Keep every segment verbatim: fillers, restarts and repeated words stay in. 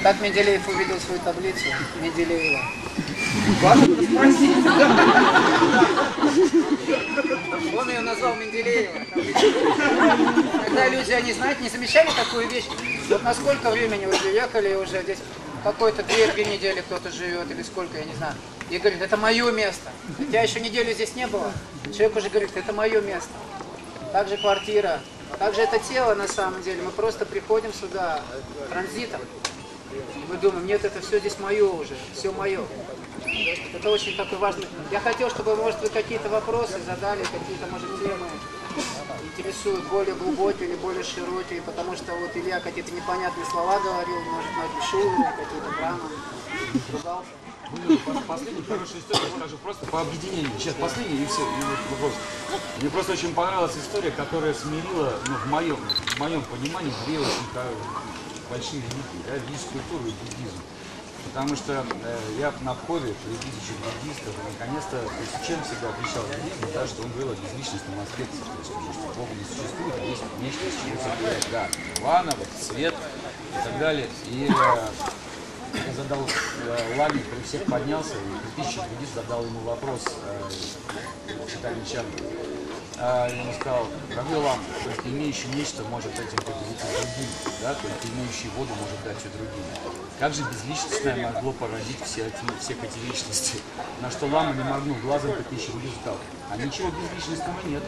Как Менделеев увидел свою таблицу? Менделеева. Он ее назвал Менделеева. Когда люди, они, знаете, не замечали такую вещь? Вот на сколько времени вы приехали уже здесь? Какой-то две-три недели кто-то живет, или сколько, я не знаю. И говорит, это мое место. Хотя еще неделю здесь не было. Человек уже говорит, это мое место. Также квартира. Также это тело на самом деле. Мы просто приходим сюда транзитом. И мы думаем, нет, это все здесь мое уже, все мое. Это очень такой важный. Я хотел, чтобы, может, вы какие-то вопросы задали, какие-то, может, темы интересуют более глубокие или более широкие, потому что вот Илья какие-то непонятные слова говорил, может, на шулы, какие-то драмы, ругался. Ну, последняя хорошая история, скажу просто по объединению. Сейчас последняя и все, и вот вопрос. Мне просто очень понравилась история, которая смирила, ну, в моем, в моем понимании, две очень большие религии, да, ведическую культуру и буддизм. Потому что э, я на входе при тысячах буддистов, наконец-то, чем всегда отличал буддизм, да, что он говорил о безличностном аспекте, то есть, что Бога не существует, а есть нечто, с чего сотворяет, да, нирвана, вот, свет и так далее. И э, я задал э, Ламе, при всех поднялся, и при тысячах буддистов задал ему вопрос, э, читали Чанду. Uh, ему сказал, дорогой Лама, только имеющий нечто может этим поделиться другим, да, только имеющий воду может дать и другим. Как же безличностное могло породить все эти, всех эти личности? На что Лама, не моргнул глазом, как тысяча людей сказал, а ничего безличностного нет.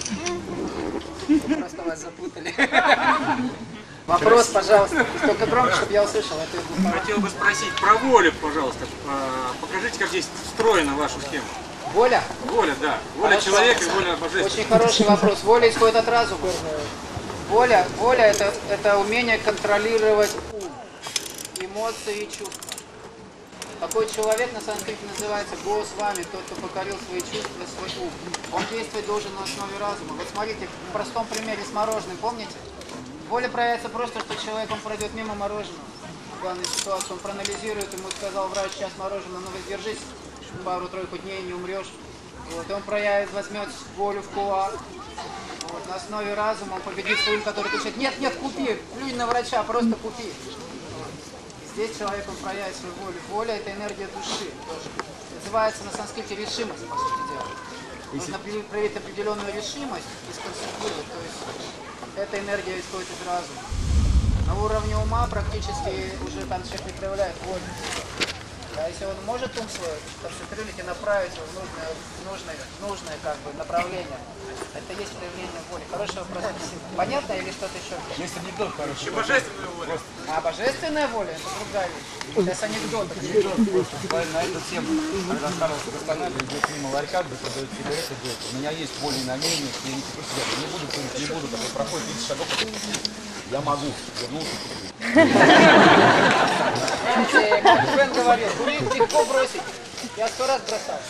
Вы просто вас запутали. Вопрос, пожалуйста, только громко, чтобы я услышал. Хотел бы спросить про волю, пожалуйста. Покажите, как здесь встроена ваша схема. Воля? Воля, да. Воля Хорошо. Человека и воля божественная. Очень хороший вопрос. Воля исходит от разума. Воля, воля это, это умение контролировать ум, эмоции и чувства. Такой человек на санскрите называется Госвами, тот, кто покорил свои чувства, свой ум. Он действовать должен на основе разума. Вот смотрите, в простом примере с мороженым, помните? Воля проявится просто, что человек, он пройдет мимо мороженого. В данной ситуации он проанализирует, ему сказал врач, сейчас мороженое, ну воздержись. Пару-тройку дней не умрешь. Вот, и он проявит, возьмет волю в кулак. Вот, на основе разума он победит свой ум, который кричит, нет, нет, купи, плюнь на врача, просто купи. Вот. Здесь человек он проявит свою волю. Воля это энергия души. Называется на санскрите решимость, по сути дела. Нужно проявить определенную решимость и сконцентрировать. То есть эта энергия исходит из разума. На уровне ума практически уже там человек не проявляет волю. А если он может ум свой концентрировать и направить его в нужное, нужное, нужное как бы, направление, это есть проявление воли. Хороший вопрос. Понятно или что-то еще? Есть анекдот хороший. Еще божественная воля. А божественная воля это другая вещь. Это анекдот. Анекдот на эту тему. Когда старался восстанавливать, идет мимо ларька, где продают сигареты, говорит, у меня есть воля и намерение, я не куплю сигареты, не буду курить, не буду, такой проходит тридцать шагов, я могу, вернулся купить. Бен говорил, курить легко бросить. Я сто раз бросал.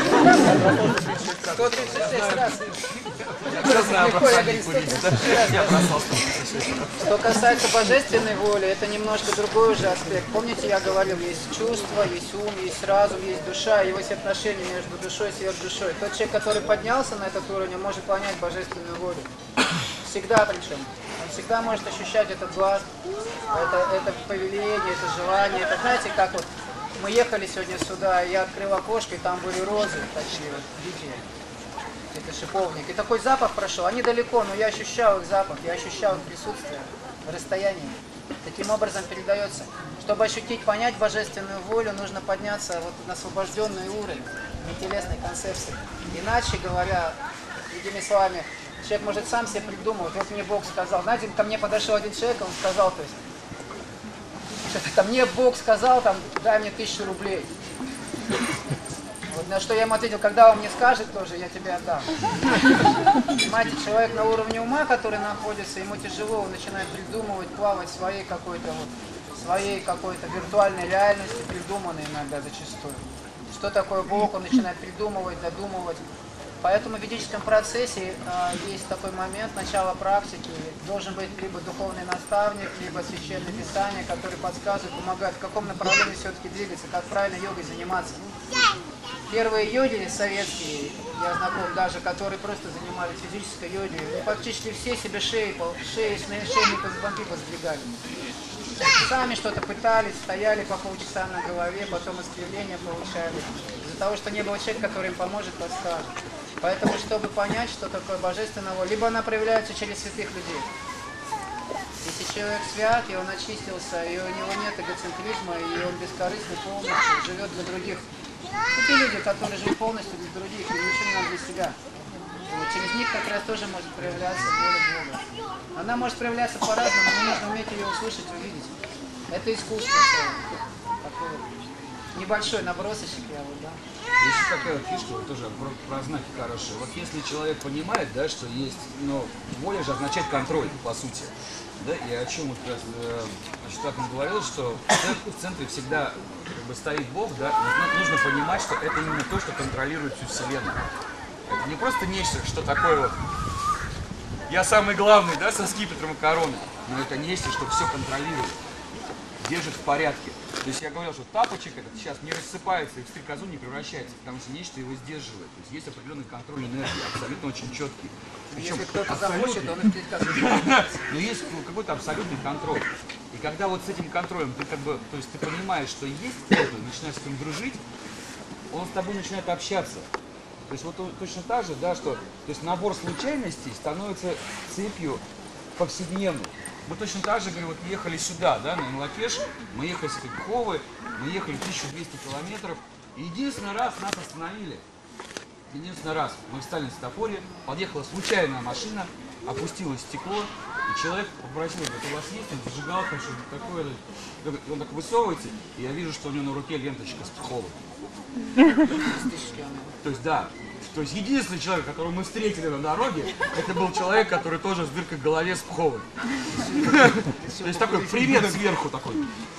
сто тридцать шесть раз. Легко, я говорю, сто тридцать шесть раз. Что касается божественной воли, это немножко другой уже аспект. Помните, я говорил, есть чувство, есть ум, есть разум, есть душа, и есть отношения между душой и сверхдушой. Тот человек, который поднялся на этот уровень, может понять божественную волю. Всегда причем. Он всегда может ощущать этот глаз, это, это повеление, это желание. Это знаете, как вот мы ехали сегодня сюда, я открыл окошко, и там были розы, такие вот, видите, это шиповник. И такой запах прошел, они далеко, но я ощущал их запах, я ощущал их присутствие в расстоянии. Таким образом передается. Чтобы ощутить, понять божественную волю, нужно подняться вот на освобожденный уровень нетелесной концепции. Иначе говоря, другими словами, человек может сам себе придумывать. Вот мне Бог сказал. Знаете, ко мне подошел один человек, он сказал, то есть, что-то мне Бог сказал, там, дай мне тысячу рублей. Вот, на что я ему ответил, когда он мне скажет тоже, я тебе отдам. Понимаете, человек на уровне ума, который находится, ему тяжело, он начинает придумывать, плавать в своей какой-то вот, своей какой-то виртуальной реальности, придуманной иногда зачастую. Что такое Бог, он начинает придумывать, додумывать. Поэтому в ведическом процессе э, есть такой момент начала практики. Должен быть либо духовный наставник, либо священное писание, который подсказывает, помогает, в каком направлении все-таки двигаться, как правильно йогой заниматься. Первые йоги советские, я знаком даже, которые просто занимались физической йогой, практически все себе шеи, шеи, шейные позвонки подвигали. Сами что-то пытались, стояли по полчаса на голове, потом искривления получали. Из-за того, что не было человека, который им поможет, подскажет. Поэтому, чтобы понять, что такое божественная воля, либо она проявляется через святых людей. Если человек свят, и он очистился, и у него нет эгоцентризма, и он бескорыстный полностью, живет для других. Это те люди, которые живут полностью для других, и ничего не надо для себя. Вот через них как раз тоже может проявляться воля Бога. Она может проявляться по-разному, но нужно уметь ее услышать, увидеть. Это искусство. Такой вот небольшой набросочек я вот, да. Есть такая вот фишка, вот тоже про, про знаки хорошие. Вот если человек понимает, да, что есть, но воля же означает контроль, по сути. Да, и о чем вот как раз Штатов говорил, что в центре всегда как бы стоит Бог, да, нужно, нужно понимать, что это именно то, что контролирует всю Вселенную. Это не просто нечто, что такое вот я самый главный, да, со скипетром и короной, но это нечто, что все контролирует, держит в порядке. То есть я говорил, что тапочек этот сейчас не рассыпается и в стрекозу не превращается, потому что нечто его сдерживает. То есть есть определенный контроль энергии, абсолютно очень четкий. Причем если кто-то захочет, он и в стрекозу. Но есть какой-то абсолютный контроль. И когда вот с этим контролем ты как бы, то есть ты понимаешь, что есть кто-то, начинаешь с ним дружить, он с тобой начинает общаться. То есть вот точно так же, да, что то есть набор случайностей становится цепью повседневной. Мы точно так же, говорю, вот ехали сюда, да, на Инлакеш, мы ехали с Пховы, мы ехали тысячу двести километров, и единственный раз нас остановили. Единственный раз мы встали на светофоре, подъехала случайная машина, опустилось стекло, и человек попросил, говорит, у вас есть там зажигалка, что-то такое, он так высовывается, и я вижу, что у него на руке ленточка с Пховы. То есть, да, то есть единственный человек, которого мы встретили на дороге, это был человек, который тоже с дыркой в голове с Пховой. То есть такой привет сверху такой.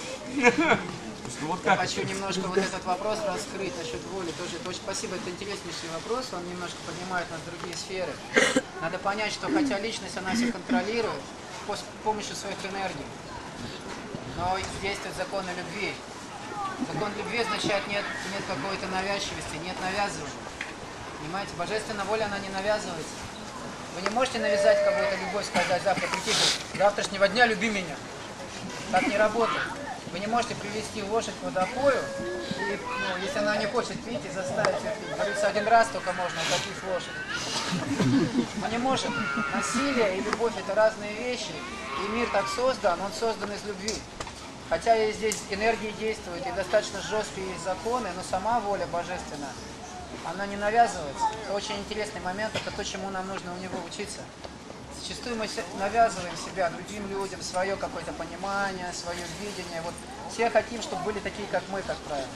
Я хочу немножко вот этот вопрос раскрыть насчет воли. Тоже это очень спасибо, это интереснейший вопрос, он немножко поднимает нас в другие сферы. Надо понять, что хотя личность она все контролирует с помощью своих энергий, но действует законы любви. Закон любви означает нет, нет какой-то навязчивости, нет навязывания. Понимаете, божественная воля, она не навязывается. Вы не можете навязать какую-то любовь, сказать, завтра прийти, завтрашнего дня люби меня. Так не работает. Вы не можете привести лошадь к водопою, и, ну, если она не хочет пить, и заставить ее пить. Говорится, один раз только можно утопить лошадь. Мы не можем. Насилие и любовь – это разные вещи. И мир так создан, он создан из любви. Хотя и здесь энергии действуют, и достаточно жесткие есть законы, но сама воля божественная, она не навязывается. Это очень интересный момент, это то, чему нам нужно у него учиться. Зачастую мы навязываем себя другим людям, свое какое-то понимание, свое видение. Вот все хотим, чтобы были такие, как мы, как правило.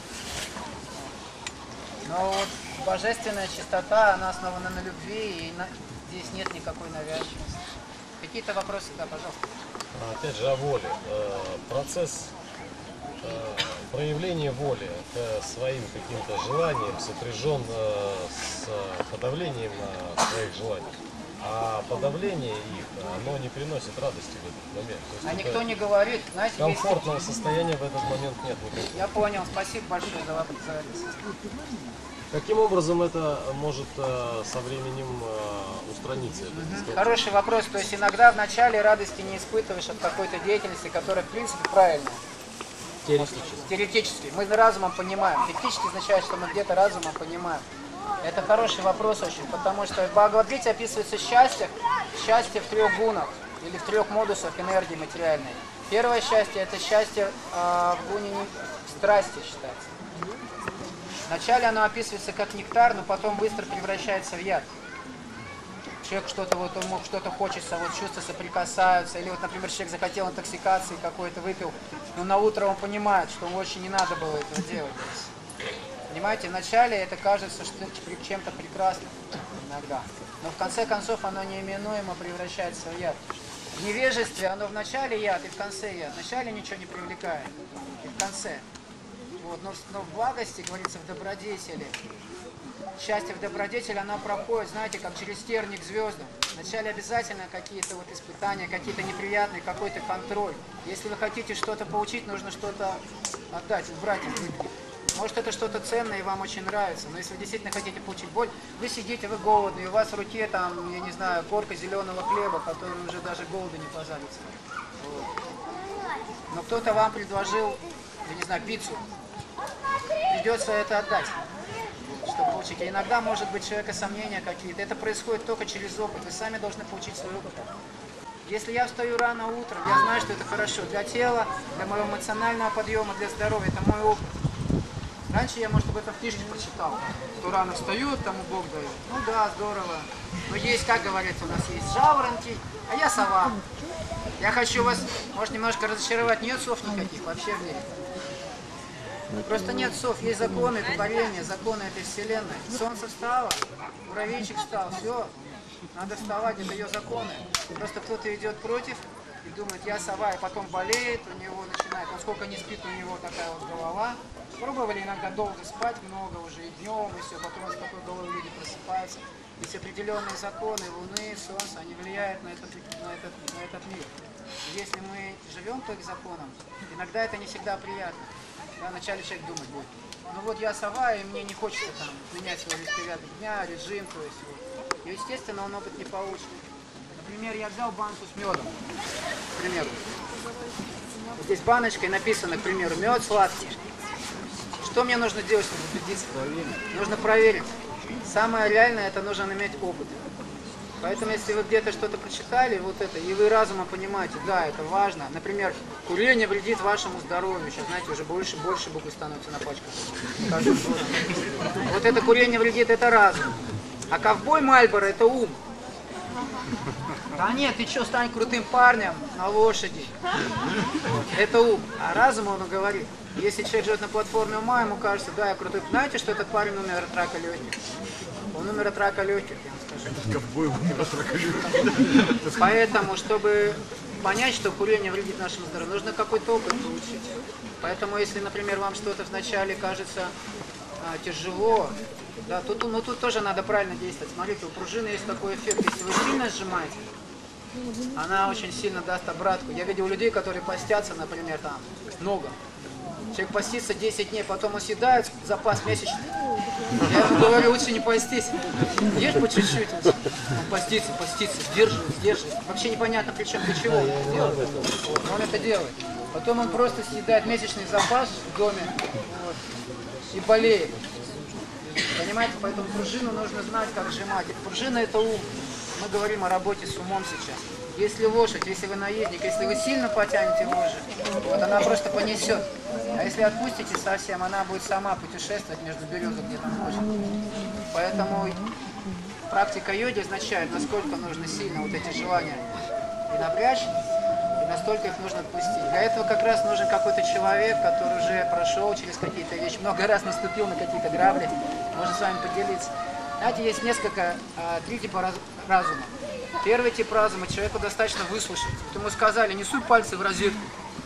Но вот божественная чистота, она основана на любви, и на... здесь нет никакой навязчивости. Какие-то вопросы? Да, пожалуйста. Опять же о воле. Процесс проявления воли это своим каким-то желанием сопряжен с подавлением своих желаний. А подавление их, оно не приносит радости в этот момент. То есть а никто не говорит, знаете, комфортного есть... состояния в этот момент нет никакого. Я понял, спасибо большое за вопрос. Каким образом это может со временем устраниться? Угу. Хороший вопрос. То есть иногда в начале радости не испытываешь от какой-то деятельности, которая в принципе правильная. Теоретически. Теоретически. Мы разумом понимаем. Теоретически означает, что мы где-то разумом понимаем. Это хороший вопрос очень, потому что в Бхагавад-гите описывается счастье, счастье в трех гунах или в трех модусах энергии материальной. Первое счастье – это счастье э, в гуне страсти считается. Вначале оно описывается как нектар, но потом быстро превращается в яд. Человек что-то вот, ему что-то хочется, вот чувства соприкасаются, или вот, например, человек захотел интоксикации какой-то, выпил, но на утро он понимает, что ему очень не надо было этого делать. Понимаете, вначале это кажется что чем-то прекрасным иногда, но в конце концов оно неименуемо превращается в яд. В невежестве оно в начале яд и в конце яд. В начале ничего не привлекает, и в конце. Вот, но, но в благости, говорится, в добродетели. Счастье в добродетели, оно проходит, знаете, как через терник к звездам. Вначале обязательно какие-то вот испытания, какие-то неприятные, какой-то контроль. Если вы хотите что-то получить, нужно что-то отдать, убрать из жизни. Может, это что-то ценное и вам очень нравится, но если вы действительно хотите получить боль, вы сидите, вы голодны, и у вас в руке, там, я не знаю, корка зеленого хлеба, который уже даже голода не пожалится. Вот. Но кто-то вам предложил, я не знаю, пиццу. Придется это отдать, чтобы получить. И иногда, может быть, у человека сомнения какие-то. Это происходит только через опыт. Вы сами должны получить свой опыт. Если я встаю рано утром, я знаю, что это хорошо для тела, для моего эмоционального подъема, для здоровья. Это мой опыт. Раньше я, может, об этом в книжке прочитал. Кто рано встает, тому Бог дает. Ну да, здорово. Но есть, как говорится, у нас есть жаворонки, а я сова. Я хочу вас, может, немножко разочаровать. Нет сов никаких вообще в мире. Просто нет сов. Есть законы творения, законы этой вселенной. Солнце встало, муравейчик встал, все. Надо вставать, это ее законы. Просто кто-то идет против и думает, я сова, и потом болеет, у него начинает, он сколько не спит, у него такая вот голова. Пробовали иногда долго спать, много уже и днем, и все, потом он с такой головой люди просыпаются. Есть определенные законы Луны, Солнца, они влияют на этот, на этот, на этот мир. Если мы живем по их законам, иногда это не всегда приятно. Да, вначале человек думать будет. Ну вот я сова, и мне не хочется там менять свой распорядок дня, режим, то есть вот. И, естественно, он опыт не получит. Например, я взял банку с медом, к примеру. Вот здесь баночкой написано, к примеру, мед сладкий. Что мне нужно делать, чтобы убедиться? Нужно проверить. Самое реальное, это нужно иметь опыт. Поэтому, если вы где-то что-то прочитали, вот это, и вы разумом понимаете, да, это важно. Например, курение вредит вашему здоровью. Сейчас, знаете, уже больше и больше буквы становятся на пачках. Вот это курение вредит, это разум. А ковбой Мальборо — это ум. Да нет, ты что, стань крутым парнем на лошади. Это ум. А разум, он говорит. Если человек живет на платформе ума, ему кажется, да, я крутой. Знаете, что этот парень умер от рака легких? Он умер от рака легких, я вам скажу. Ковбой умер от рака легких. Поэтому, чтобы понять, что курение вредит нашему здоровью, нужно какой-то опыт получить. Поэтому, если, например, вам что-то вначале кажется а, тяжело, да, тут, ну, тут тоже надо правильно действовать. Смотрите, у пружины есть такой эффект. Если вы сильно сжимаете, она очень сильно даст обратку. Я видел людей, которые постятся, например, там, много. Человек постится десять дней, потом он съедает запас месячный. Я ему говорю, лучше не постись. Ешь по чуть-чуть. Он постится, постится, сдерживает, сдерживает. Вообще непонятно, причем для чего он это делает. Вот, он это делает. Потом он просто съедает месячный запас в доме вот, и болеет. Понимаете, поэтому пружину нужно знать, как сжимать. Пружина — это ум. Мы говорим о работе с умом сейчас. Если лошадь, если вы наездник, если вы сильно потянете вожжи, вот она просто понесет. А если отпустите совсем, она будет сама путешествовать между березок, где там хочет. Поэтому практика йоги означает, насколько нужно сильно вот эти желания и напрячь, и настолько их нужно отпустить. Для этого как раз нужен какой-то человек, который уже прошел через какие-то вещи, много раз наступил на какие-то грабли, может с вами поделиться. Знаете, есть несколько, а, три типа раз, разума. Первый тип разума, человеку достаточно выслушать. Вот ему сказали, не суй пальцы в розетку.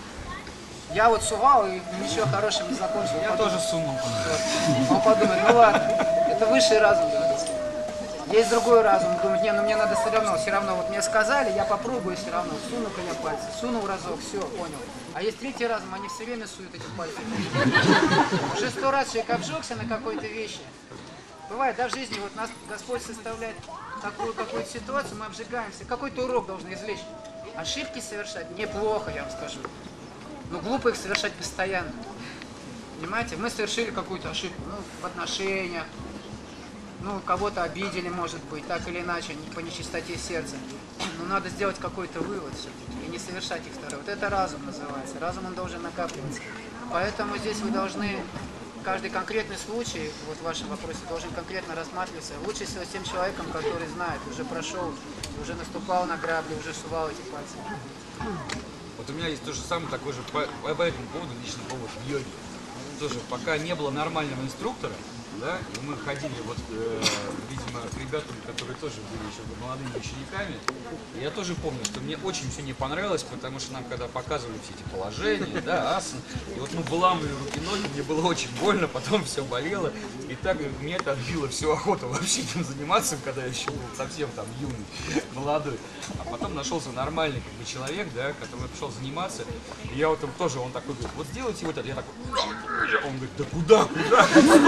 Я вот сувал и ничего хорошего не закончил. Я тоже сунул. Вот. Он подумает, ну ладно, это высший разум. Есть другой разум, он думает, не, ну мне надо все равно, все равно, вот мне сказали, я попробую все равно, суну-ка я пальцы, сунул разок, все, понял. А есть третий разум, они все время суют эти пальцы. Уже сто раз человек обжегся на какой-то вещи. Бывает, да, в жизни вот нас Господь составляет такую какую-то ситуацию, мы обжигаемся, какой-то урок должны извлечь. Ошибки совершать неплохо, я вам скажу. Но глупо их совершать постоянно. Понимаете, мы совершили какую-то ошибку, ну, в отношениях, ну, кого-то обидели, может быть, так или иначе, по нечистоте сердца. Но надо сделать какой-то вывод все-таки и не совершать их второй. Вот это разум называется. Разум, он должен накапливаться. Поэтому здесь вы должны, каждый конкретный случай, вот в вашем вопросе, должен конкретно рассматриваться. Лучше всего с тем человеком, который знает, уже прошел, уже наступал на грабли, уже сувал эти пальцы. Вот у меня есть то же самое, такой же по, по этому поводу, личный повод в йоге. Тоже пока не было нормального инструктора, да, и мы ходили вот, э, видимо, к ребятам, которые тоже были еще молодыми учениками. И я тоже помню, что мне очень все не понравилось, потому что нам когда показывали все эти положения, да, асан, и вот мы выламывали руки-ноги, мне было очень больно, потом все болело. И так мне это отбило всю охоту вообще этим заниматься, когда я еще был совсем там юный. молодой. А потом нашелся нормальный как бы, человек, да, который пришел заниматься. И я вот там тоже, он такой говорит, вот сделайте вот это. Я такой, он говорит, да куда, куда?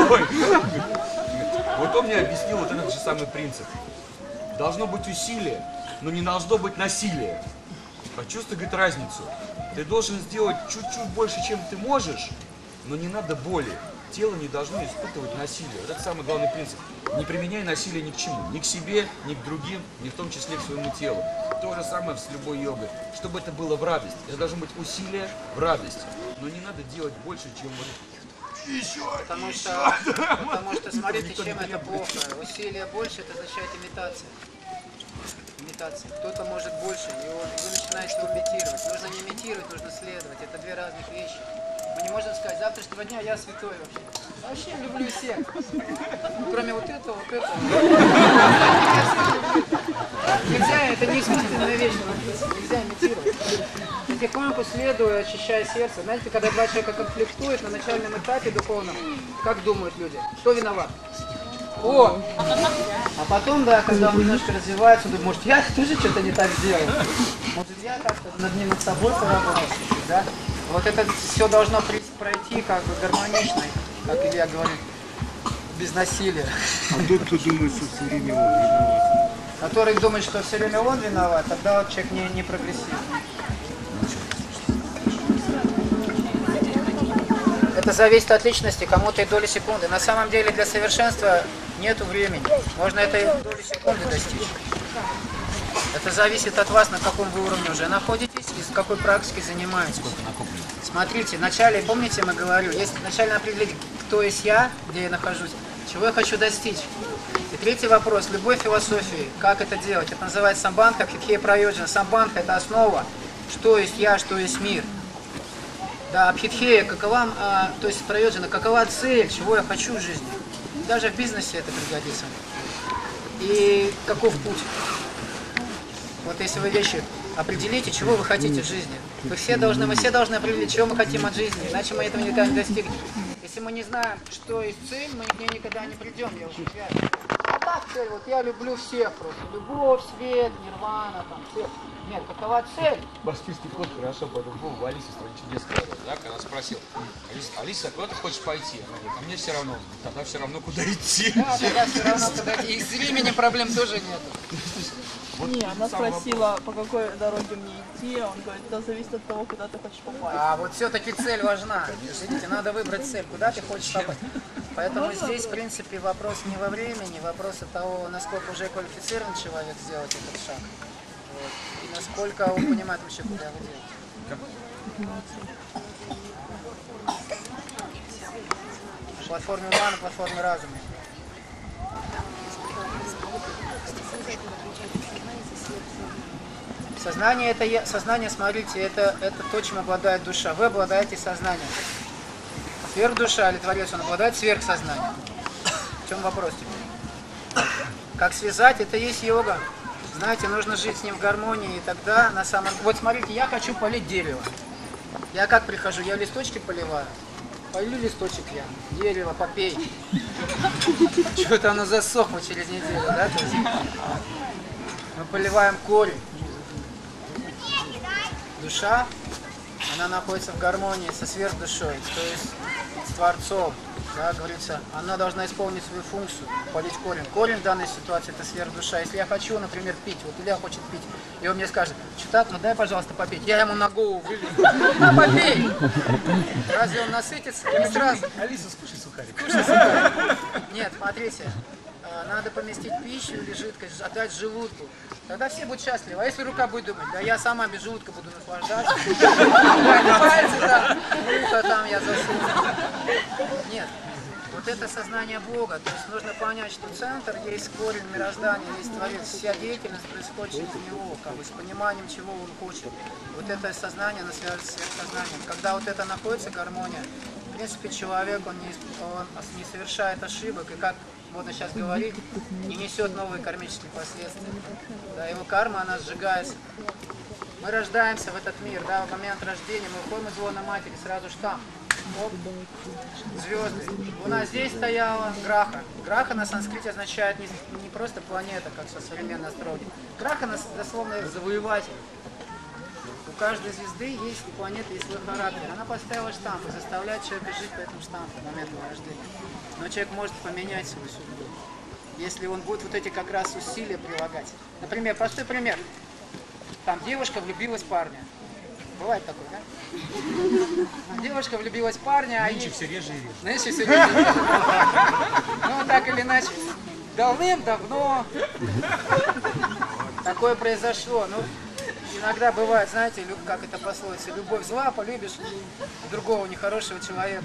Вот он мне объяснил вот этот же самый принцип. Должно быть усилие, но не должно быть насилие. Почувствуй, говорит, разницу. Ты должен сделать чуть-чуть больше, чем ты можешь, но не надо боли. Тело не должно испытывать насилие. Вот это самый главный принцип. Не применяй насилие ни к чему. Ни к себе, ни к другим, ни в том числе к своему телу. То же самое с любой йогой. Чтобы это было в радость. Это должно быть усилие в радость. Но не надо делать больше, чем вот... Еще, Потому еще. что, потому что смотрите, чем это плохо. Усилие больше, это означает имитация. Имитация. Кто-то может больше, и он, вы начинаете его имитировать. Нужно не имитировать, нужно следовать. Это две разных вещи. Мы не можем сказать, завтрашнего дня я святой вообще. Вообще люблю всех. Кроме вот этого, вот этого. Нельзя, это не исключительная вещь. Нельзя имитировать. Потихоньку следуя, очищая сердце. Знаете, когда два человека конфликтуют на начальном этапе духовном, как думают люди? Кто виноват? О! А потом, да, когда он немножко развивается, думает, может, я тоже что-то не так сделал. Может, я как-то над ним, над собой поработал. Да? Вот это все должно пройти как бы гармонично, как Илья говорит, без насилия. А тот, кто думает, что все время он виноват. Который думает, что все время он виноват, тогда вот человек не, не прогрессирует. Это зависит от личности, кому-то и доли секунды. На самом деле для совершенства нету времени. Можно этой доли секунды достичь. Это зависит от вас, на каком вы уровне уже находитесь и с какой практикой занимаетесь. Смотрите, вначале, помните, мы говорили, если вначале определить, кто есть я, где я нахожусь, чего я хочу достичь. И третий вопрос, любой философии, как это делать? Это называется самбандха, хитхея прайоджана. Самбандха – это основа, что есть я, что есть мир. Да, абхидхея, какова, а, то есть прайоджана, какова цель, чего я хочу в жизни. Даже в бизнесе это пригодится. И каков путь. Вот если вы вещи определите, чего вы хотите в жизни. Вы все должны, мы все должны определить, чего мы хотим от жизни, иначе мы этого никогда не достигнем. Если мы не знаем, что есть цель, мы к ней никогда не придем, я уже связан. А так цель, вот я люблю всех просто. Любовь, свет, нирвана, там, всех. Нет, какова цель? Башкирский кот хорошо по-другому в Алисе «Стране чудес» сказал, да, когда спросил, Алиса, Алиса, куда ты хочешь пойти? Она говорит, а мне все равно, тогда все равно куда идти. Да, тогда все равно куда идти. И с временем проблем тоже нет. Вот не, она спросила, по какой дороге мне идти, он говорит, это зависит от того, куда ты хочешь попасть. А вот все-таки цель важна. Видите, надо выбрать цель, куда ты хочешь попасть. Поэтому здесь, в принципе, вопрос не во времени, вопрос от того, насколько уже квалифицирован человек сделать этот шаг. Вот. И насколько он понимает вообще, куда его делать. На платформе ума, на платформе разума. Сознание, это я, сознание, смотрите, это, это то, чем обладает душа. Вы обладаете сознанием. Сверхдуша или Творец, он обладает сверхсознанием. В чем вопрос теперь? Как связать, это есть йога. Знаете, нужно жить с ним в гармонии, и тогда на самом... Вот смотрите, я хочу полить дерево. Я как прихожу? Я листочки поливаю. Полю листочек я. Дерево, попей. Что-то оно засохло через неделю, да? То есть мы поливаем корень. Душа, она находится в гармонии со сверхдушой, то есть с Творцом, да, говорится, она должна исполнить свою функцию, полить корень. Корень в данной ситуации это сверхдуша. Если я хочу, например, пить, вот Илья хочет пить, и он мне скажет, что-то, ну дай, пожалуйста, попить, я ему на голову вылью, на, попей! Разве он насытится? Не сразу. Алиса, скушай сухарик. Скушай сухарик. Нет, смотрите. Надо поместить пищу или жидкость, отдать желудку. Тогда все будут счастливы. А если рука будет думать, да я сама без желудка буду наслаждаться, пальцы там, ухо там я засуну. Нет. Вот это сознание Бога. То есть нужно понять, что центр есть корень мироздания, есть Творец. Вся деятельность происходит через него, как бы с пониманием, чего он хочет. Вот это сознание, оно связано с сверхсознанием. Когда вот это находится, гармония, в принципе, человек, он не, он не совершает ошибок, и как можно сейчас говорить, не несет новые кармические последствия. Да, его карма, она сжигается. Мы рождаемся в этот мир, да, в момент рождения, мы уходим из лона матери, сразу же там. Оп. Звезды. Луна здесь стояла, Граха. Граха на санскрите означает не, не просто планета, как со современной астрологией. Граха дословно завоеватель. У каждой звезды есть у планеты есть свой характер. Она поставила штамп и заставляет человека жить по этому штампу в момент его рождения. Но человек может поменять свою судьбу, если он будет вот эти как раз усилия прилагать. Например, простой пример. Там девушка влюбилась в парня. Бывает такое, да? Девушка влюбилась в парня, а ей... все реже и реже. Нынче все реже и реже. Ну, так или иначе, давным-давно такое произошло. Ну, иногда бывает, знаете, как это пословица, любовь зла, полюбишь другого нехорошего человека.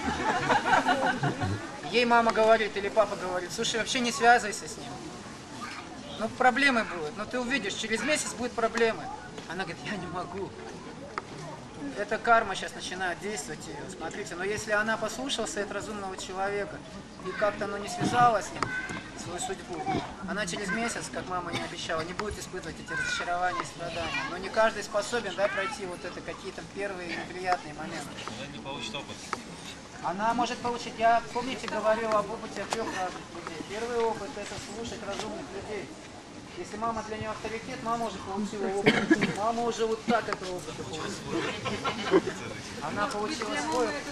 Ей мама говорит или папа говорит, слушай, вообще не связывайся с ним. Ну, проблемы будут, но ты увидишь, через месяц будут проблемы. Она говорит, я не могу. Эта карма сейчас начинает действовать ее, смотрите. Но если она послушалась от разумного человека и как-то оно не связалось с ним, свою судьбу, она через месяц, как мама не обещала, не будет испытывать эти разочарования и страдания. Но не каждый способен, да, пройти вот это какие-то первые неприятные моменты. Она не получит опыт. Она может получить, я, помните, говорил об опыте трех разных людей. Первый опыт – это слушать разумных людей. Если мама для нее авторитет, мама уже получила опыт. Мама уже вот так этого опыта получила. Она получила свой опыт.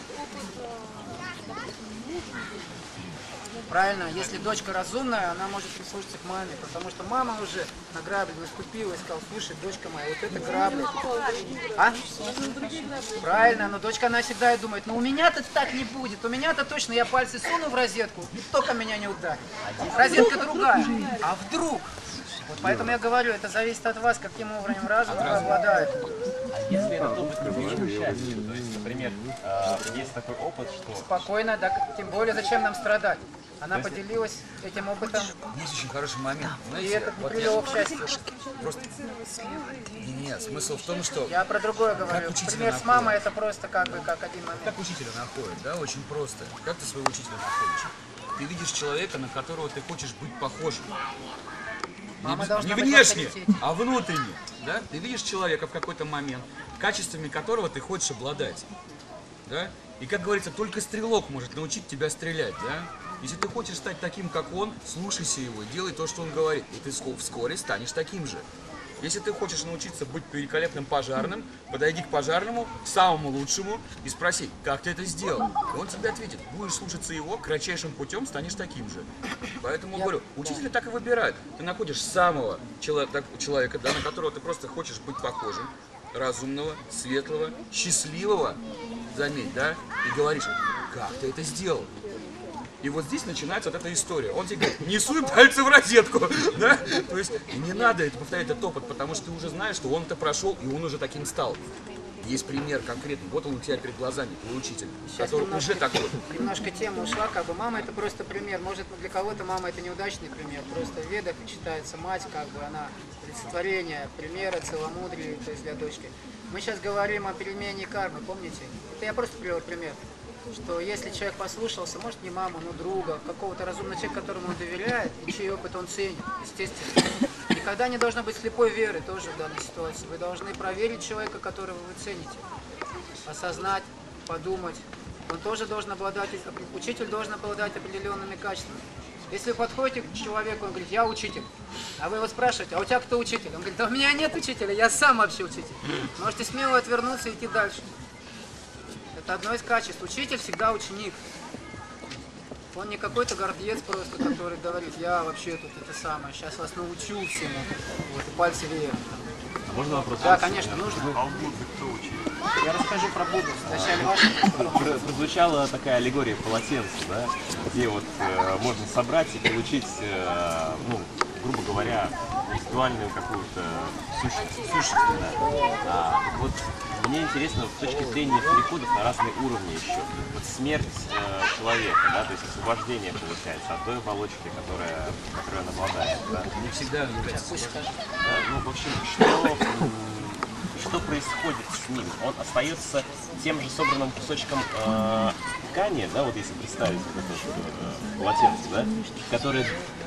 Правильно, если дочка разумная, она может прислушаться к маме, потому что мама уже на грабли наступила и сказала, слушай, дочка моя, вот это грабли. А? Правильно, но дочка, она всегда и думает, ну у меня-то так не будет, у меня-то точно я пальцы суну в розетку, и только меня не ударит. Розетка другая, а вдруг? Вот поэтому я говорю, это зависит от вас, каким уровнем разума вы обладаете. А если этот опыт не включается, то есть, например, есть такой опыт, что... Спокойно, да, тем более, зачем нам страдать? Она есть... поделилась этим опытом. Есть очень хороший момент. Знаете, и это вот привело к счастью. Просто... Нет, смысл в том, что... Я про другое говорю. Пример с мамой это просто как бы как один момент. Как учителя находят, да, очень просто. Как ты своего учителя находишь? Ты видишь человека, на которого ты хочешь быть похожим. Мама не не внешне, а внутренне. Да? Ты видишь человека в какой-то момент, качествами которого ты хочешь обладать. Да? И, как говорится, только стрелок может научить тебя стрелять. Да? Если ты хочешь стать таким, как он, слушайся его, делай то, что он говорит, и ты вскоре станешь таким же. Если ты хочешь научиться быть великолепным пожарным, подойди к пожарному, самому лучшему, и спроси, как ты это сделал. И он тебе ответит, будешь слушаться его, кратчайшим путем станешь таким же. Поэтому я говорю, учителя так и выбирают. Ты находишь самого человека, да, на которого ты просто хочешь быть похожим, разумного, светлого, счастливого, заметь, да, и говоришь, как ты это сделал. И вот здесь начинается вот эта история. Он тебе говорит, не суй пальцы в розетку, да? То есть не надо это повторять этот опыт, потому что ты уже знаешь, что он это прошел, и он уже таким стал. Есть пример конкретный, вот он у тебя перед глазами, твой учитель, сейчас который немножко, уже такой. Немножко тема ушла, как бы мама это просто пример. Может для кого-то мама это неудачный пример, просто в ведах считается мать, как бы она олицетворение примера, целомудрия, то есть для дочки. Мы сейчас говорим о перемене кармы, помните? Это я просто привел пример. Что если человек послушался, может не маму, но друга, какого-то разумного человека, которому он доверяет, и чей опыт он ценит, естественно. Никогда не должно быть слепой веры тоже в данной ситуации. Вы должны проверить человека, которого вы цените, осознать, подумать. Он тоже должен обладать, учитель должен обладать определенными качествами. Если вы подходите к человеку, он говорит, я учитель, а вы его спрашиваете, а у тебя кто учитель? Он говорит, да у меня нет учителя, я сам вообще учитель. Можете смело отвернуться и идти дальше. Это одно из качеств. Учитель всегда ученик. Он не какой-то гордец просто, который говорит, я вообще тут это самое, сейчас вас научу всему. Вот, и пальцы веером. А можно вопрос? Да, конечно, нужно. А у Будды кто учил? Я расскажу про Будду. Вначале вашу. Прозвучала такая аллегория полотенца, да, где вот э, можно собрать и получить, э, ну, грубо говоря, визуальную какую-то сущность. сущность да. А, вот мне интересно с точки зрения переходов на разные уровни еще. Вот смерть э, человека, да, то есть освобождение получается от той оболочки, которая, которой он обладает. Да. Не всегда является. Да, ну, в общем, что, что происходит с ним? Он остается тем же собранным кусочком э, ткани, да, вот если представить вот это э, полотенце, да, который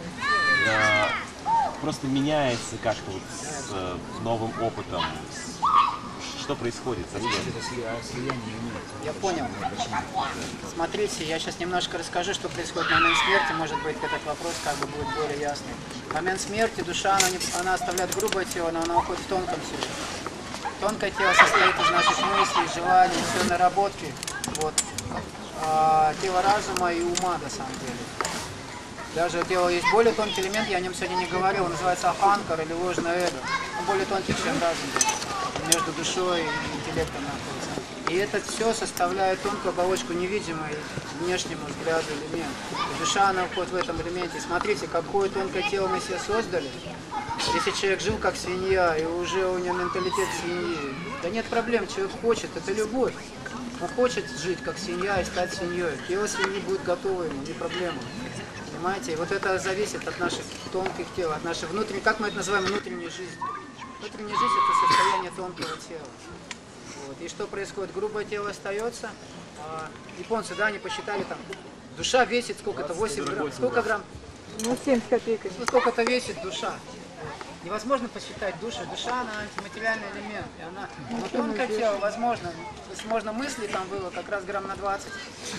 э, просто меняется как-то вот с э, новым опытом, с что происходит со смертью? Я понял. Смотрите, я сейчас немножко расскажу, что происходит в момент смерти. Может быть, этот вопрос как бы будет более ясный. В момент смерти душа, она, не, она оставляет грубое тело, но она уходит в тонкое тело. Тонкое тело состоит из наших мыслей, желаний, все наработки. Вот. А, тело разума и ума, на самом деле. Даже тело есть более тонкий элемент, я о нем сегодня не говорил, он называется аханкар или ложное эго. Он более тонкий, чем разум. Между душой и интеллектом находится. И это все составляет тонкую оболочку, невидимой внешнему взгляду элемент. И душа, она входит в этом элементе. Смотрите, какое тонкое тело мы себе создали. Если человек жил как свинья, и уже у него менталитет свиньи, да нет проблем, человек хочет, это любовь. Он хочет жить как свинья и стать свиньей. Тело свиньи будет готово ему, не проблема. Понимаете? И вот это зависит от наших тонких тел, от нашей внутренней, как мы это называем, внутренней жизни. Внутренняя жизнь – это состояние тонкого тела. Вот. И что происходит? Грубое тело остается. А, японцы, да, они посчитали там, душа весит сколько-то, восемь грамм. Сколько грамм? Ну, семьдесят копейками. Ну, сколько-то весит душа. Невозможно посчитать душу. Душа, она антиматериальный элемент. И она, но тонкое тело, возможно, возможно, мысли там было как раз грамм на двадцать.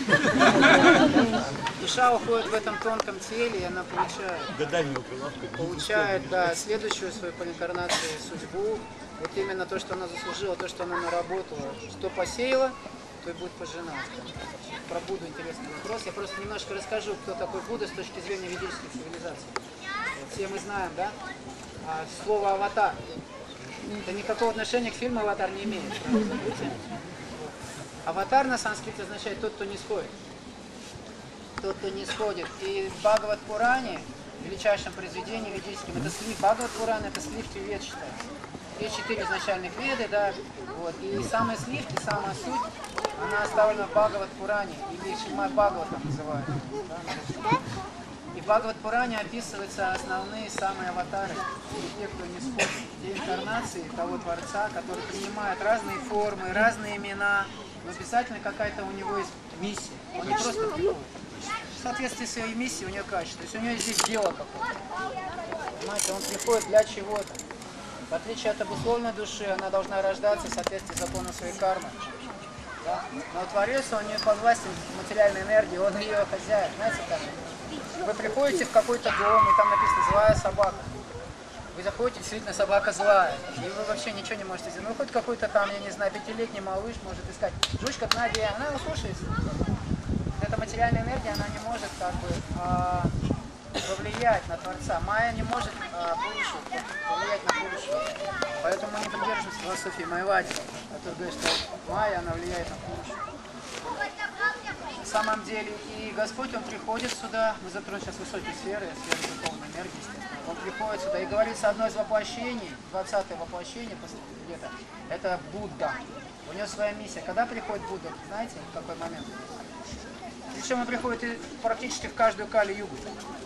Душа уходит в этом тонком теле, и она получает, получает, да, следующую свою по инкарнации судьбу. Вот именно то, что она заслужила, то, что она наработала, что посеяла, то и будет пожинать. Про Будду интересный вопрос. Я просто немножко расскажу, кто такой Будда с точки зрения ведических цивилизаций. Все мы знаем, да? А слово «аватар». Это никакого отношения к фильму «Аватар» не имеет. Аватар на санскрите означает «тот, кто не сходит». Тот, кто не сходит. И в Бхагават-Пуране, величайшем произведении ведическом, это слив. Бхагават-Пурана — это сливки вед считается. Есть четыре изначальных веды, да, вот. И самые сливки, самая суть, она оставлена в Бхагават-Пуране, или Шримад Бхагаватам называют. Да? И в Бхагават-Пуране описываются основные самые аватары, те, кто не сходит, те инкарнации того Творца, который принимает разные формы, разные имена, но обязательно какая-то у него есть миссия. Он не просто приходит. В соответствии с своей миссией у него качество. То есть у него здесь дело какое-то. Понимаете, он приходит для чего-то. В отличие от обусловленной души, она должна рождаться в соответствии с законом своей кармы. Да? Но Творец, он не подвластен материальной энергии, он ее хозяин. Знаете как? Вы приходите в какой-то дом, и там написано «злая собака». Вы заходите, действительно, собака злая, и вы вообще ничего не можете сделать. Ну, хоть какой-то там, я не знаю, пятилетний малыш может искать жучка, Надя, она услышится. Эта материальная энергия, она не может как бы а, повлиять на Творца. Майя не может а, Пурушу, повлиять на Пурушу. Поэтому мы не придерживаемся философии Майвади, который говорит, что Майя, она влияет на Пурушу. На самом деле, и Господь, Он приходит сюда, мы затронули сейчас высокие сферы, сферы духовной энергии, естественно. Он приходит сюда и говорится одно из воплощений, двадцатое воплощение где-то, это Будда. У него своя миссия. Когда приходит Будда, знаете, в какой момент? Причем он приходит практически в каждую Кали-югу.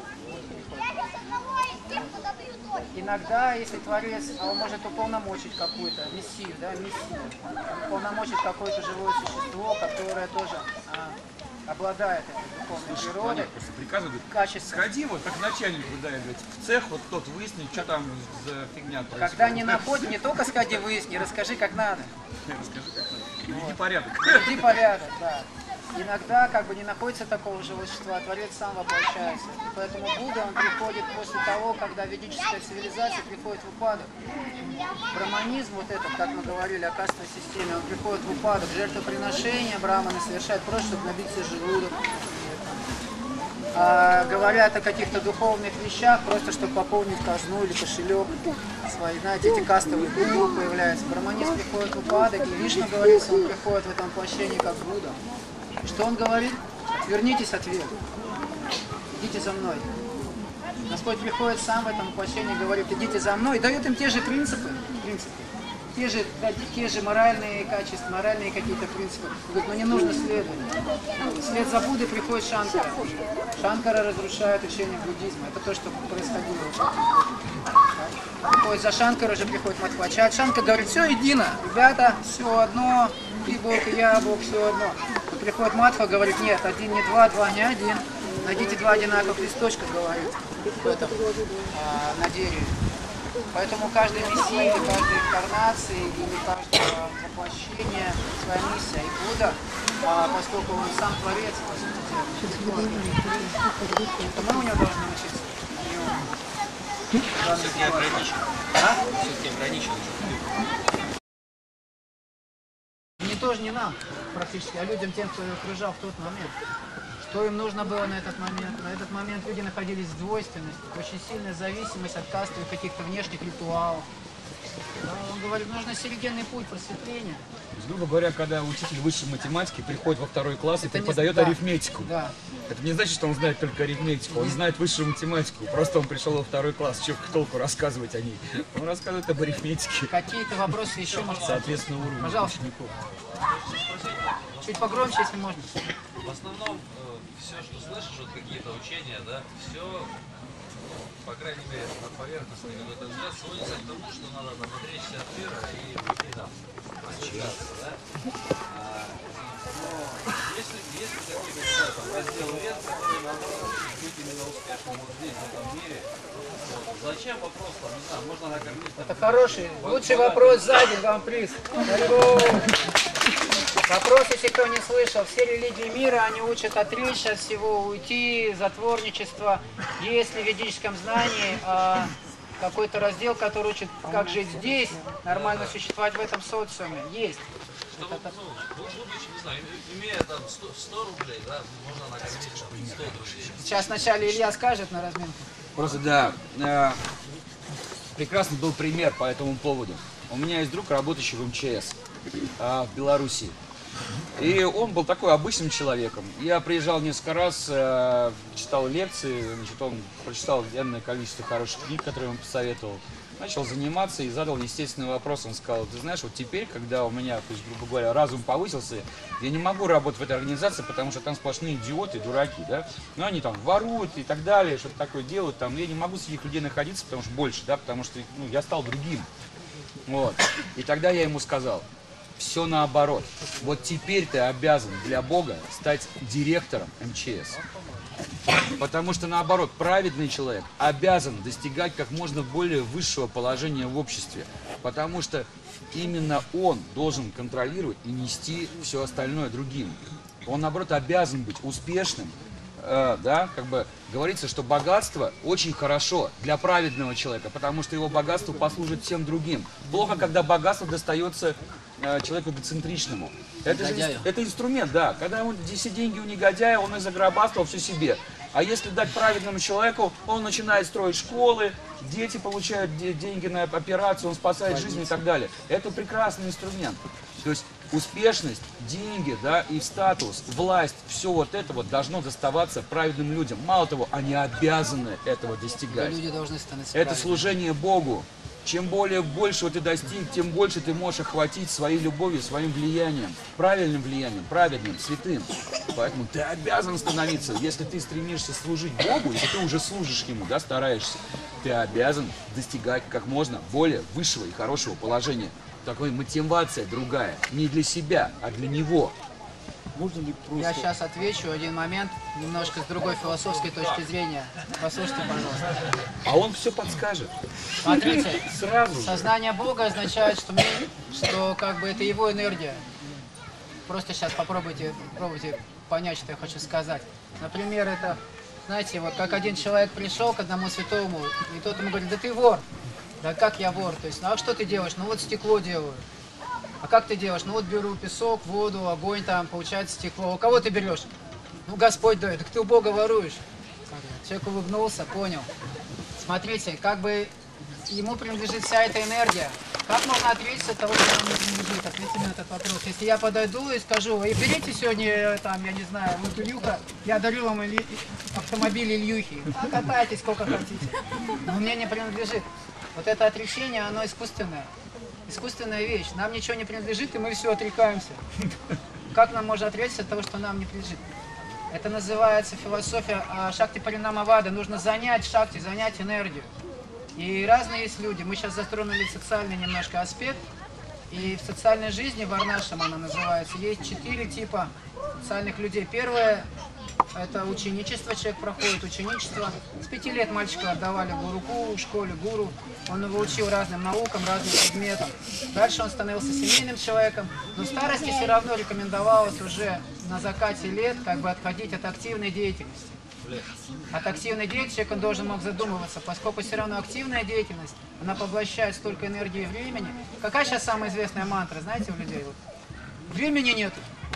Иногда, если Творец, а он может уполномочить какую-то миссию, да, миссию, уполномочить какое-то живое существо, которое тоже а, обладает этой духовной природой. Просто приказывают, качество. Сходи, вот как начальник, да, говорит, в цех, вот тот выясни, что там за фигня происходит. Когда не находит, не только сходи выясни, расскажи, как надо. Расскажи, как надо. Наведи порядок. Наведи порядок, да. Иногда как бы не находится такого живого существа, а Творец сам воплощается. И поэтому Будда, он приходит после того, когда ведическая цивилизация приходит в упадок. Браманизм, вот этот, как мы говорили о кастовой системе, он приходит в упадок. Жертвоприношения браманы совершают просто, чтобы набить себе желудок. А, говорят о каких-то духовных вещах, просто чтобы пополнить казну или кошелек свои. Знаете, эти кастовые гуру появляются. Браманизм приходит в упадок, и Вишну говорится, он приходит в этом воплощении как Будда. Что он говорит? Вернитесь от веры. Идите за мной. Господь приходит сам в этом воплощении и говорит, идите за мной. И дает им те же принципы, принципы те, же, те же моральные качества, моральные какие-то принципы. Он говорит, но не нужно следовать. Вслед за Буддой приходит Шанкара. Шанкара разрушает учение буддизма. Это то, что происходило. Приходит за Шанкара, уже приходит Мадхвачарья. Шанкара говорит, все едино. Ребята, все одно. Ты Бог, и я Бог, все одно. И приходит Мадхва, говорит, нет, один не два, два не один. Найдите два одинаковых листочка, говорит, в этом, а, на дереве. Поэтому каждой мессии, каждой инкарнации или каждой воплощение, своя миссия. И Будда, а, поскольку он сам творец, по сути дела, то мы у него должны учиться. Все-таки ограничен. А? Все-таки ограничен. Не тоже не нам практически, а людям, тем, кто их окружал в тот момент. Что им нужно было на этот момент? На этот момент люди находились в двойственности, очень сильная зависимость от кастовых каких-то внешних ритуалов. Он говорит, нужно серединный путь просветления. Грубо говоря, когда учитель высшей математики приходит во второй класс и Это не- преподает да. арифметику. Да. Это не значит, что он знает только арифметику, он знает высшую математику. Просто он пришел во второй класс, что толку рассказывать о ней. Он рассказывает об арифметике. Какие-то вопросы еще можно? Соответственно, уровень Пожалуйста. учеников. Чуть погромче, если можно. В основном все, что слышишь, вот какие-то учения, да, все, по крайней мере, на поверхностный какой-то взгляд сводится к тому, что надо там, отречься от мира и уйти там, просветляться, да. А, но если, если какие-то да, там, разделы лет, которые наоборот быть именно успешным вот здесь, в этом мире, вот, зачем вопрос там, не знаю, можно накормить там, Это хороший, лучший вопрос сзади, вам приз. Вопрос, если кто не слышал, все религии мира, они учат отречься от всего, уйти, затворничество. Есть ли в ведическом знании а, какой-то раздел, который учит, как жить здесь, нормально существовать в этом социуме? Есть. чтобы, Это, ну, будучи, не знаю, имея там сто, сто рублей, да, можно накормить там, сто друзей. сейчас вначале Илья скажет на разминку. Просто да, э, прекрасный был пример по этому поводу. У меня есть друг, работающий в эм че эс э, в Беларуси. И он был такой обычным человеком. Я приезжал несколько раз, э, читал лекции, значит, он прочитал энное количество хороших книг, которые он посоветовал. Начал заниматься и задал естественный вопрос. Он сказал, ты знаешь, вот теперь, когда у меня, то есть, грубо говоря, разум повысился, я не могу работать в этой организации, потому что там сплошные идиоты, дураки, да. Ну, они там воруют и так далее, что-то такое делают. Там, я не могу среди этих людей находиться, потому что больше, да, потому что ну, я стал другим. Вот. И тогда я ему сказал, все наоборот. Вот теперь ты обязан для Бога стать директором эм че эс. Потому что, наоборот, праведный человек обязан достигать как можно более высшего положения в обществе. Потому что именно он должен контролировать и нести все остальное другим. Он, наоборот, обязан быть успешным. Э, да, как бы говорится, что богатство очень хорошо для праведного человека, потому что его богатство послужит всем другим. Плохо, когда богатство достается э, человеку эгоцентричному. Это же это инструмент, да. Когда он, все деньги у негодяя, он и заграбастал все себе. А если дать праведному человеку, он начинает строить школы, дети получают де деньги на операцию, он спасает жизнь и так далее. Это прекрасный инструмент. То есть успешность, деньги, да, и статус, власть, все вот это вот должно доставаться праведным людям. Мало того, они обязаны этого достигать. Люди должны становиться Это праведными. служение Богу. Чем более большего ты достиг, тем больше ты можешь охватить своей любовью, своим влиянием, правильным влиянием, праведным, святым. Поэтому ты обязан становиться, если ты стремишься служить Богу, если ты уже служишь Ему, да, стараешься, ты обязан достигать как можно более высшего и хорошего положения. Такой мотивация другая, не для себя, а для Него. Можно ли просто... Я сейчас отвечу один момент, немножко с другой философской точки зрения. Послушайте, пожалуйста. А он все подскажет. Смотрите, Сразу же. сознание Бога означает, что, мы, что как бы это Его энергия. Просто сейчас попробуйте, попробуйте понять, что я хочу сказать. Например, это, знаете, вот как один человек пришел к одному святому, и тот ему говорит, да ты вор. Да как я вор? То есть, ну а что ты делаешь? Ну вот стекло делаю. А как ты делаешь? Ну вот беру песок, воду, огонь, там получается стекло. У кого ты берешь? Ну Господь дает. Так ты у Бога воруешь. Человек улыбнулся, понял. Смотрите, как бы ему принадлежит вся эта энергия. Как можно ответить от того, что ему не принадлежит? Ответьте на этот вопрос. Если я подойду и скажу, вы берите сегодня, там, я не знаю, вот Илюха, я дарю вам Илью, автомобиль Ильюхи. А катайтесь сколько хотите. Но мне не принадлежит. Вот это отречение, оно искусственное. Искусственная вещь. Нам ничего не принадлежит, и мы все отрекаемся. Как нам можно отречься от того, что нам не принадлежит? Это называется философия шакти паринамавада. Нужно занять шакти, занять энергию. И разные есть люди. Мы сейчас затронули социальный немножко аспект. И в социальной жизни, варнашам она называется, есть четыре типа социальных людей. Первое это ученичество, человек проходит ученичество. С пяти лет мальчика отдавали в гуруку, в школе гуру. Он его учил разным наукам, разным предметам. Дальше он становился семейным человеком. Но в старости все равно рекомендовалось уже на закате лет как бы отходить от активной деятельности. От активной деятельности он должен мог задумываться, поскольку все равно активная деятельность, она поглощает столько энергии и времени. Какая сейчас самая известная мантра, знаете, у людей? Вот. Времени нету.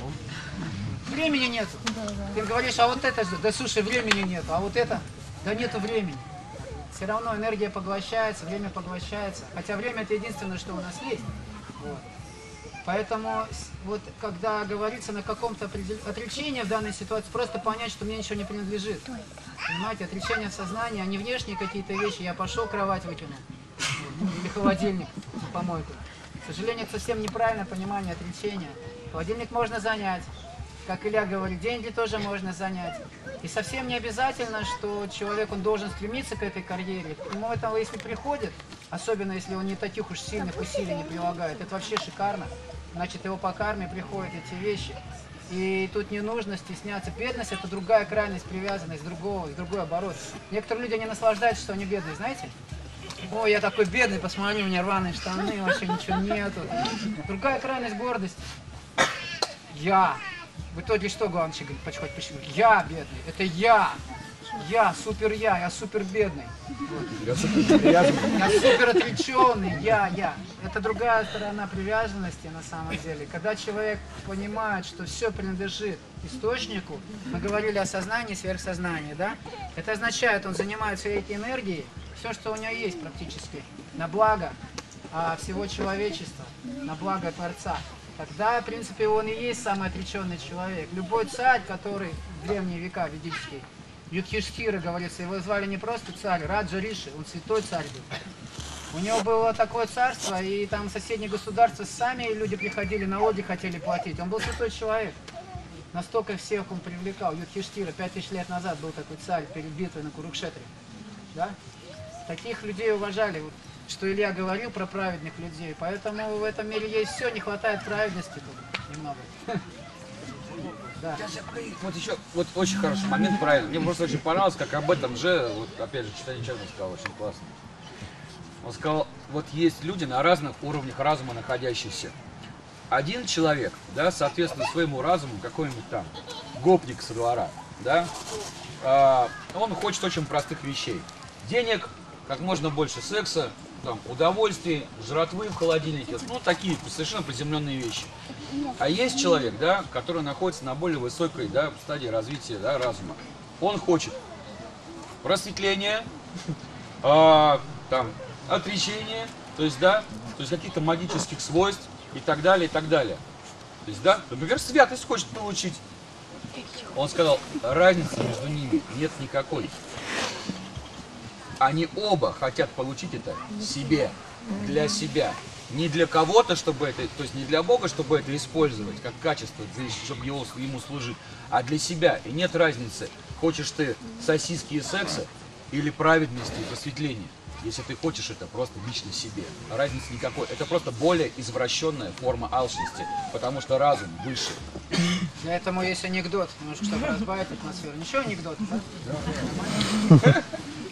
Времени нету. Ты говоришь, а вот это, да слушай, времени нету, а вот это, да нету времени. Все равно энергия поглощается, время поглощается. Хотя время это единственное, что у нас есть. Вот. Поэтому, вот, когда говорится на каком-то отречении в данной ситуации, просто понять, что мне ничего не принадлежит. Понимаете, отречение в сознании, а не внешние какие-то вещи. Я пошел, кровать выкинул. Или холодильник в помойку. К сожалению, это совсем неправильное понимание отречения. Холодильник можно занять. Как Илья говорит, деньги тоже можно занять. И совсем не обязательно, что человек он должен стремиться к этой карьере. Ему этого, если приходит, особенно если он не таких уж сильных усилий не прилагает, это вообще шикарно. Значит, его по карме приходят эти вещи. И тут не нужно стесняться. Бедность – это другая крайность, привязанность, другого, другой оборот. Некоторые люди не наслаждаются, что они бедные, знаете? О, я такой бедный, посмотри, у меня рваные штаны, вообще ничего нету. Другая крайность – гордость. Я. В итоге что главное говорит, почему? Я бедный, это я. Я, супер я, я супер бедный. Вот. Я супер привязанный. Я супер отреченный, я, я. Это другая сторона привязанности на самом деле. Когда человек понимает, что все принадлежит источнику, мы говорили о сознании, сверхсознании, да? Это означает, он занимает всей этой энергией, все, что у него есть практически, на благо а, всего человечества, на благо Творца. Тогда, в принципе, он и есть самый отреченный человек. Любой царь, который в древние века ведические, Юдхиштхира, говорится, его звали не просто царь, Раджа Риши, он святой царь был. У него было такое царство, и там соседние государства сами люди приходили на отдых, хотели платить. Он был святой человек. Настолько всех он привлекал. Юдхиштхира, пять тысяч лет назад был такой царь перед битвой на Курукшетре. Да? Таких людей уважали, что Илья говорил про праведных людей. Поэтому в этом мире есть все, не хватает праведности тут немного. Да. Вот еще, вот очень хороший момент, правильно. Мне просто очень понравилось, как об этом же, вот опять же, Читание Чагна сказал, очень классно. Он сказал, вот есть люди на разных уровнях разума находящиеся. Один человек, да, соответственно, своему разуму, какой-нибудь там гопник со двора, да, э, он хочет очень простых вещей. Денег, как можно больше секса, там, удовольствий, жратвы в холодильнике, ну, такие совершенно приземленные вещи. А есть человек, да, который находится на более высокой, да, стадии развития, да, разума. Он хочет просветления, э, там, отречения, то есть, да, то есть каких-то магических свойств и так далее, и так далее. То есть, да, например, святость хочет получить. Он сказал, разницы между ними нет никакой. Они оба хотят получить это себе, для себя. Не для кого-то, чтобы это, то есть не для Бога, чтобы это использовать как качество, чтобы его, ему служить, а для себя. И нет разницы, хочешь ты сосиски и секса или праведности и просветления. Если ты хочешь это просто лично себе. Разницы никакой. Это просто более извращенная форма алчности, потому что разум выше. Для этого есть анекдот, немножко, чтобы разбавить атмосферу. Ничего анекдот, да? Да.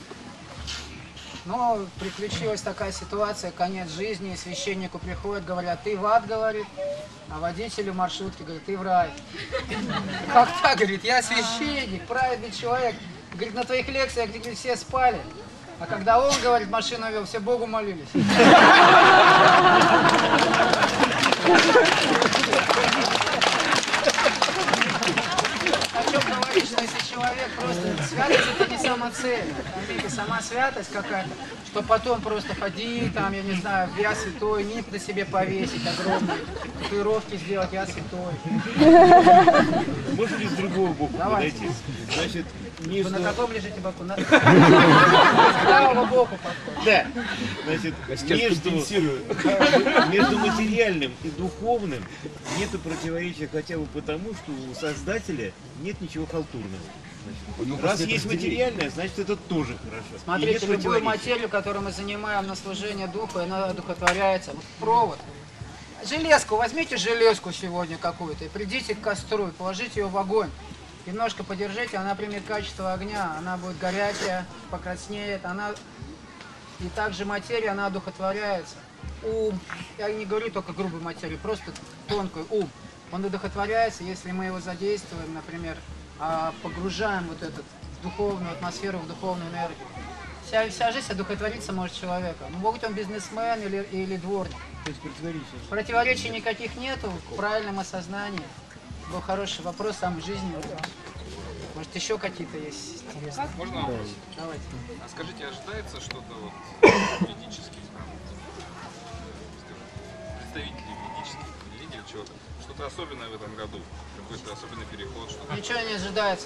Но приключилась такая ситуация, конец жизни, священнику приходят, говорят, ты в ад, говорит, а водителю маршрутки говорит, ты в рай. Как так, говорит, я священник, праведный человек. Говорит, на твоих лекциях, говорит, все спали. А когда он, говорит, машину вел, все Богу молились. О чем говорить, что если человек просто... Святость это не самоцель. Поймите, сама святость какая-то, что потом просто ходи, там, я не знаю, я святой, ник на себе повесить огромные, татуировки сделать, я святой. Можно ли с другого боку подойти? Значит, между... Вы на каком лежите боку? На... С правого боку подходит. Да. Значит, между... между материальным и духовным нет противоречия хотя бы потому, что у Создателя нет ничего халтурного. Значит, раз есть материальное, значит это тоже хорошо. Смотрите, любую материю, которую мы занимаем на служение духу, она одухотворяется. Вот провод. Железку, возьмите железку сегодня какую-то и придите к костру и положите ее в огонь. Немножко подержите, она примет качество огня, она будет горячая, покраснеет, она... И также материя, она одухотворяется. Ум, я не говорю только грубой материи, просто тонкий ум. Он одухотворяется, если мы его задействуем, например, погружаем вот этот в духовную атмосферу, в духовную энергию. Вся, вся жизнь одухотвориться может человека. Ну, будь он бизнесмен или, или дворник. То есть противоречия. Противоречий никаких нету в правильном осознании. Был хороший вопрос, самый жизненный. Может, еще какие-то есть интересные? Можно вопрос? Давайте. А скажите, ожидается что-то вот юридических, представителей юридических подразделений или чего-то? Что-то особенное в этом году? Какой-то особенный переход? Что-то... Ничего не ожидается.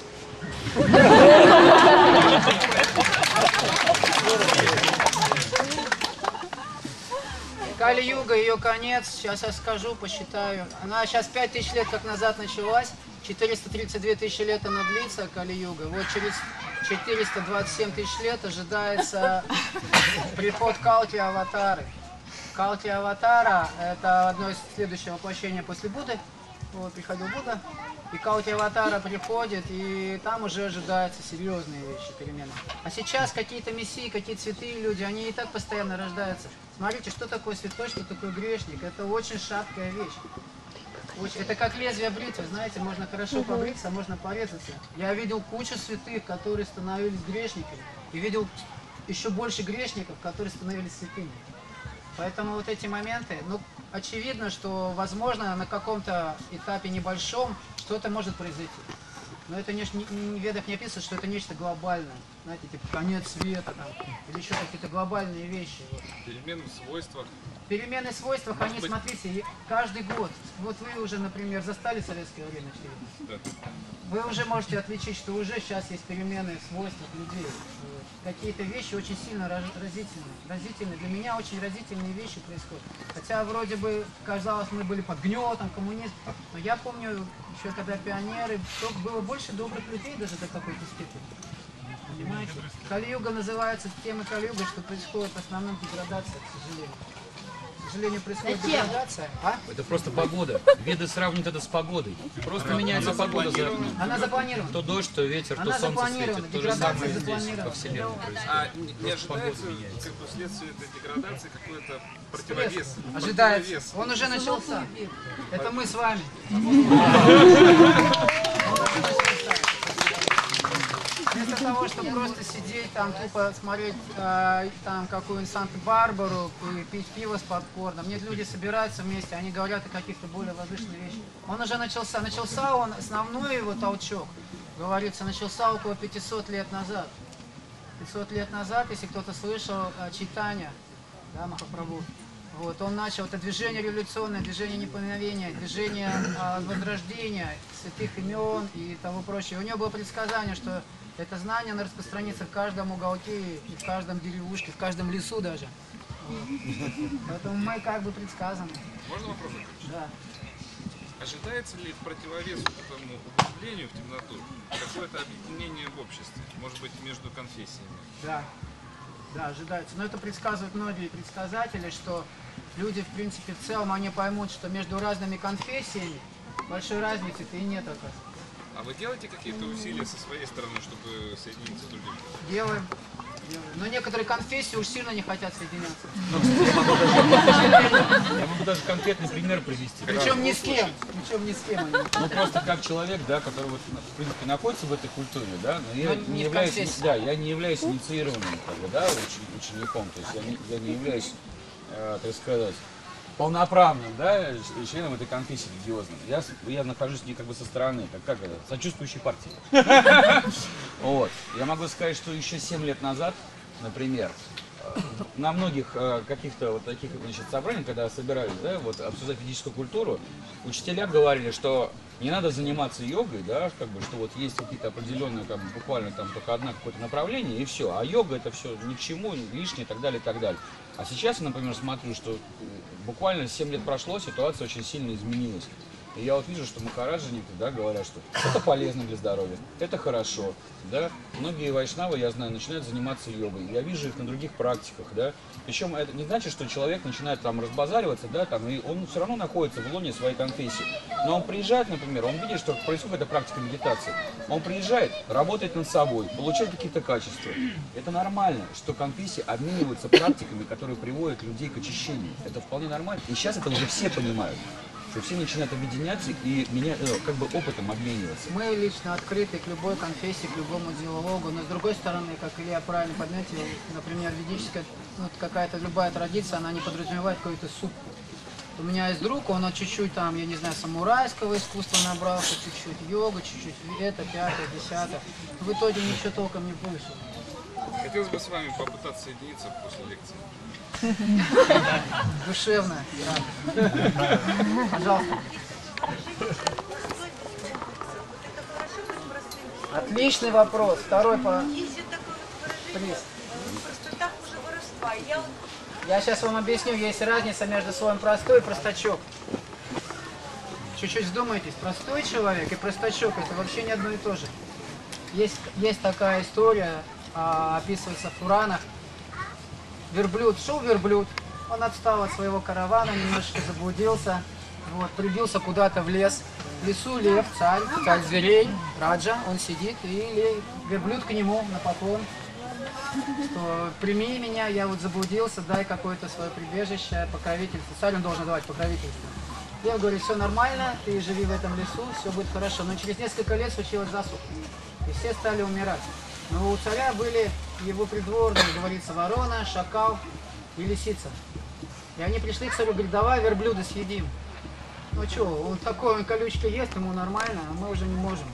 Кали-юга, ее конец, сейчас я скажу, посчитаю. Она сейчас пять тысяч лет как назад началась, четыреста тридцать две тысячи лет она длится, Кали-юга. Вот через четыреста двадцать семь тысяч лет ожидается приход Калки Аватары. Калки Аватара – это одно из следующих воплощений после Будды. Вот, приходил Будда, и Калки Аватара приходит, и там уже ожидаются серьезные вещи, перемены. А сейчас какие-то мессии, какие-то святые люди, они и так постоянно рождаются. Смотрите, что такое святой, что такое грешник. Это очень шаткая вещь. Очень, это как лезвие бритвы, знаете, можно хорошо побриться, а можно порезаться. Я видел кучу святых, которые становились грешниками, и видел еще больше грешников, которые становились святыми. Поэтому вот эти моменты, ну, очевидно, что, возможно, на каком-то этапе небольшом что-то может произойти. Но это не, не, не, в ведах не описывается, что это нечто глобальное. Знаете, типа конец света там, или еще какие-то глобальные вещи. Вот. Перемены в свойствах. Перемены в свойствах, они, быть... смотрите, каждый год. Вот вы уже, например, застали советское время, очевидно. Да. Вы уже можете отличить, что уже сейчас есть перемены в свойствах людей. Вот. Какие-то вещи очень сильно разительные. разительные. Для меня очень разительные вещи происходят. Хотя вроде бы, казалось, мы были под гнетом, коммунизм. Но я помню, еще когда пионеры, было больше добрых людей даже до какой-то степени. Понимаете? Кали-юга называется темой Кали-юга, что происходит в основном деградация, к сожалению. К сожалению, происходит деградация. А? Это просто погода. Веды сравнивают это с погодой. Просто а, меняется погода за окном. Она запланирована. То дождь, то ветер, она то солнце светит. То же самое здесь во Вселенной происходит. А не, не ожидается, как бы вследствие этой деградации, какой-то противовес? Ожидается. Противовес. Он уже начался. Это мы с вами. Вместо того, чтобы просто сидеть там, тупо смотреть э, там какую-нибудь Санта-Барбару и пить пиво с попкорном, нет, люди собираются вместе, они говорят о каких-то более возвышенных вещах. Он уже начался. Начался он, основной его толчок, говорится, начался около пятисот лет назад. пятьсот лет назад, если кто-то слышал э, Чайтанья, да, Махапрабху, вот, он начал это движение революционное, движение неповиновения, движение э, возрождения, святых имен и того прочего. У него было предсказание, что это знание, оно распространится в каждом уголке, и в каждом деревушке, в каждом лесу даже. Вот. Поэтому мы как бы предсказаны. Можно вопрос? Да. Ожидается ли в противовес этому углублению в темноту какое-то объединение в обществе, может быть, между конфессиями? Да, да, ожидается. Но это предсказывают многие предсказатели, что люди, в принципе, в целом, они поймут, что между разными конфессиями большой разницы-то и нет, оказывается. А вы делаете какие-то усилия со своей стороны, чтобы соединиться с другими? Делаем. Делаем. Но некоторые конфессии уж сильно не хотят соединяться. Я могу даже конкретный пример привести. Причем ни с кем. Причем ни с кем. Ну просто как человек, да, который вот, в принципе, находится в этой культуре, да, но я не являюсь, да, я не являюсь инициированным, как бы, да, учеником, то есть я не, я не являюсь, э, так сказать, полноправным, да, членом этой конфессии религиозной. Я, я нахожусь не как бы со стороны, как, как это, сочувствующей партии. Вот. Я могу сказать, что еще семь лет назад, например, на многих каких-то вот таких, значит, собраниях, когда собирались, да, вот обсуждать ведическую культуру, учителя говорили, что не надо заниматься йогой, да, как бы, что вот есть какие-то определенные, там, буквально там только одно какое-то направление и все, а йога это все ни к чему, лишнее и так далее, и так далее. А сейчас я, например, смотрю, что буквально семь лет прошло, ситуация очень сильно изменилась. И я вот вижу, что махараджи, да, говорят, что это полезно для здоровья, это хорошо, да. Многие вайшнавы, я знаю, начинают заниматься йогой. Я вижу их на других практиках, да. Причем это не значит, что человек начинает там разбазариваться, да, там, и он все равно находится в лоне своей конфессии. Но он приезжает, например, он видит, что происходит эта практика медитации. Он приезжает, работает над собой, получает какие-то качества. Это нормально, что конфессии обмениваются практиками, которые приводят людей к очищению. Это вполне нормально. И сейчас это уже все понимают. Что все начинают объединяться и меня, как бы опытом обмениваться. Мы лично открыты к любой конфессии, к любому диалогу, но с другой стороны, как Илья правильно подметил, например, ведическая, ну, какая-то любая традиция, она не подразумевает какой-то суп. У меня есть друг, он чуть-чуть там, я не знаю, самурайского искусства набрался, чуть-чуть йога, чуть-чуть это, пятое, десятое. В итоге ничего толком не получил. Хотелось бы с вами попытаться соединиться после лекции. Душевная. Пожалуйста. Отличный вопрос. Второй по... приз. Я сейчас вам объясню, есть разница между словом простой и простачок. Чуть-чуть вдумайтесь. Простой человек и простачок — это вообще не одно и то же. Есть, есть такая история, а, описывается в Пуранах. Верблюд, шел верблюд, он отстал от своего каравана, немножечко заблудился, вот, прибился куда-то в лес. В лесу лев, царь, царь зверей, Раджа, он сидит, и верблюд к нему на поклон, что прими меня, я вот заблудился, дай какое-то свое прибежище, покровительство. Царь он должен давать покровительство. Лев говорит, все нормально, ты живи в этом лесу, все будет хорошо. Но через несколько лет случилась засуха, и все стали умирать. Но у царя были его придворные, говорится, ворона, шакал и лисица. И они пришли к царю, говорят, давай верблюда съедим. Ну что, он такой, он колючки ест, ему нормально, а мы уже не можем.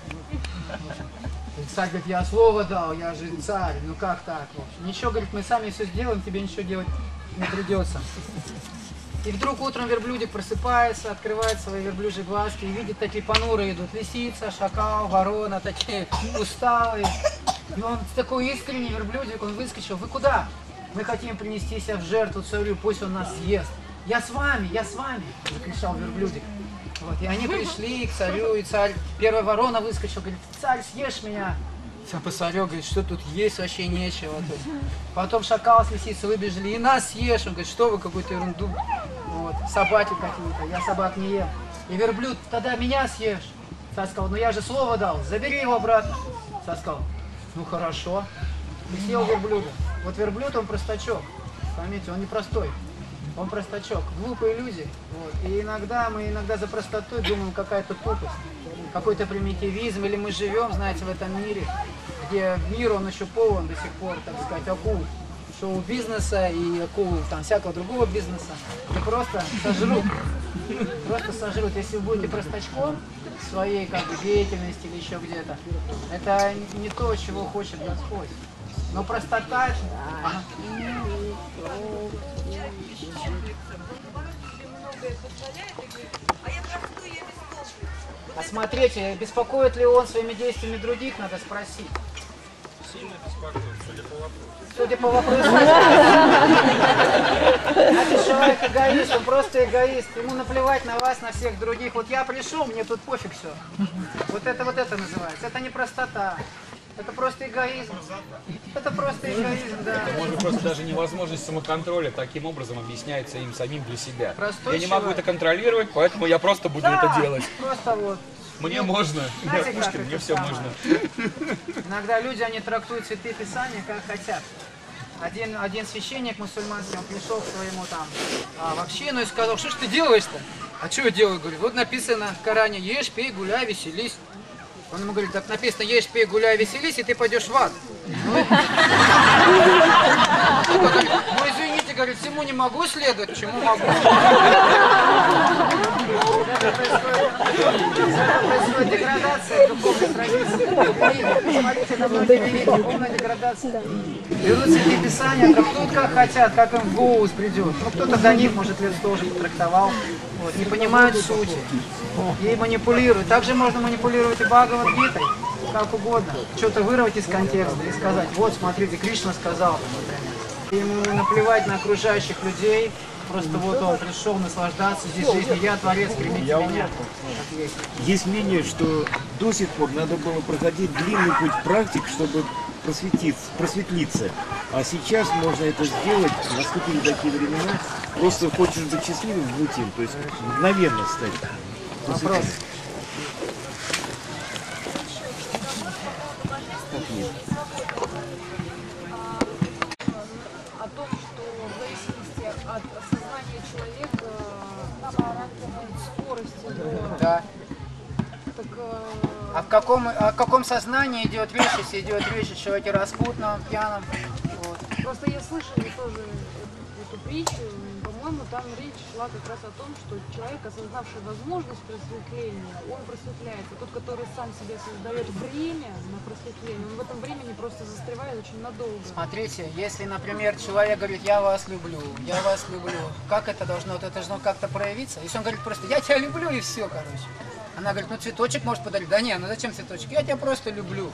И царь говорит, я слово дал, я же царь, ну как так? В общем, ничего, говорит, мы сами все сделаем, тебе ничего делать не придется. И вдруг утром верблюдик просыпается, открывает свои верблюжьи глазки и видит, такие понурые идут. Лисица, шакал, ворона, такие усталые. И он такой искренний верблюдик, он выскочил. Вы куда? Мы хотим принести себя в жертву царю, пусть он нас съест. Я с вами, я с вами, закричал верблюдик. Вот, и они пришли к царю, и царь, первая ворона выскочила, говорит, царь, съешь меня. Царь говорит, что тут есть, вообще нечего. Тут. Потом шакал с лисицей выбежали, и нас съешь. Он говорит, что вы, какую-то ерунду. Вот, собаки какие-то, я собак не ем. И верблюд, тогда меня съешь. Царь сказал, ну я же слово дал, забери его обратно. Царь сказал, ну хорошо. И съел верблюда. Вот верблюд, он простачок. Поймите, он не простой. Он простачок. Глупые люди. Вот. И иногда мы иногда за простотой думаем, какая-то тупость, какой-то примитивизм. Или мы живем, знаете, в этом мире, где мир, он еще полон до сих пор, так сказать, акул шоу-бизнеса и акул там всякого другого бизнеса. И просто сожрут. Просто сожрут. Если вы будете простачком в своей как бы, деятельности или еще где-то, это не то, чего хочет Господь. Но простота... Ага. А смотрите, беспокоит ли он своими действиями других, надо спросить. Сильно беспокоит, судя по вопросу. Судя по вопросу. Значит, человек эгоист, он просто эгоист. Ему наплевать на вас, на всех других. Вот я пришел, мне тут пофиг все. Вот это вот это называется. Это не простота. Это просто эгоизм. Это просто эгоизм, да. Это может просто даже невозможность самоконтроля таким образом объясняется им самим для себя. Простой я не могу человек. это контролировать, поэтому я просто буду Да, это делать. Просто вот. Мне можно. Знаете, Я Пушкин, как мне это все самое? можно. Иногда люди, они трактуют цветы Писания как хотят. Один, один священник мусульманский, он пришел к своему там а, в общину и сказал, что ж ты делаешь-то? А что я делаю? Говорю, вот написано в Коране, ешь, пей, гуляй, веселись. Он ему говорит, так написано, ешь, пей, гуляй, веселись, и ты пойдешь в ад. Ну, ну извините, говорит, всему не могу следовать, чему могу. Это происходит деградация духовной традиции. Смотрите, на многие видите, полная деградация. Берут цветы Писания, трактуют как хотят, как им в голову придет. Ну, кто-то до них, может, лет сто уже потрактовал. Вот, не понимают сути. И манипулируют. Также можно манипулировать и Бхагавад-гитой, как угодно. Что-то вырвать из контекста и сказать, вот, смотрите, Кришна сказал, например. Ему наплевать на окружающих людей, просто вот он пришел наслаждаться здесь жизнью. Я творец, примите меня. Есть мнение, что до сих пор надо было проходить длинный путь практик, чтобы просветиться, просветлиться. А сейчас можно это сделать, наступили такие времена, просто хочешь быть счастливым, будь им, то есть мгновенно стать. Вопрос. О том, что в зависимости от сознания человека от скорости до... Да. Так, э, А в каком, о каком сознании идет речь, если идет речь о человеке распутном, пьяном? Вот. просто я слышала тоже эту притчу, по-моему, там речь шла как раз о том, что человек, осознавший возможность просветления, он просветляется. Тот, который сам себе создает время на просветление, он в этом времени просто застревает очень надолго. Смотрите, если, например, человек говорит, я вас люблю, я вас люблю, как это должно, это должно как-то проявиться? Если он говорит просто, я тебя люблю и все, короче. Она говорит, ну цветочек может подарить. Да не, ну зачем цветочек? Я тебя просто люблю.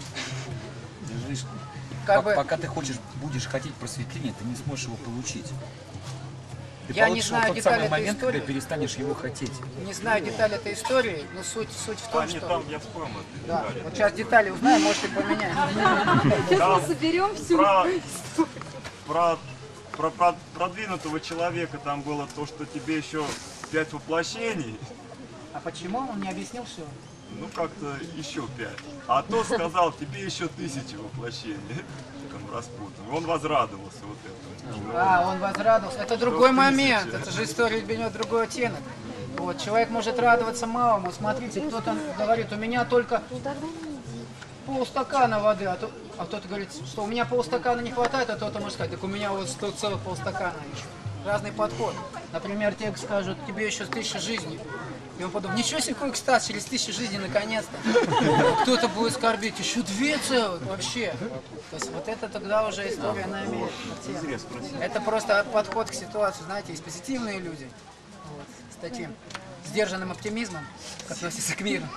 Как Пока, бы... пока ты хочешь, будешь хотеть просветления, ты не сможешь его получить. Ты Я не получишь знаю его в тот деталей самый этой момент, истории. когда перестанешь его хотеть. Не знаю детали этой истории, но суть, суть в том, А, не, что... там я вспомнил эти Да, детали. вот сейчас детали узнаем, может и поменяем. Там соберем всю про, про, про, про продвинутого человека там было то, что тебе еще пять воплощений. А почему он не объяснил все? Ну как-то еще пять. А тот сказал, тебе еще тысячи воплощений. Там распутан. Он возрадовался вот этому. А, он возрадовался. Это другой момент. Это же история берет другой оттенок. Вот, человек может радоваться малому. Смотрите, кто-то говорит, у меня только полстакана воды, а, то, а кто-то говорит, что у меня полстакана не хватает, а кто-то может сказать, так у меня вот сто целых полстакана еще. Разный подход. Например, те скажут, тебе еще тысяча жизней. И он подумал, ничего себе, какой экстаз, через тысячу жизней наконец-то. Кто-то будет скорбить, еще две целых вообще. То есть вот это тогда уже история, она имеет оттенок. Это просто подход к ситуации, знаете, есть позитивные люди, вот, с таким сдержанным оптимизмом, относятся к миру.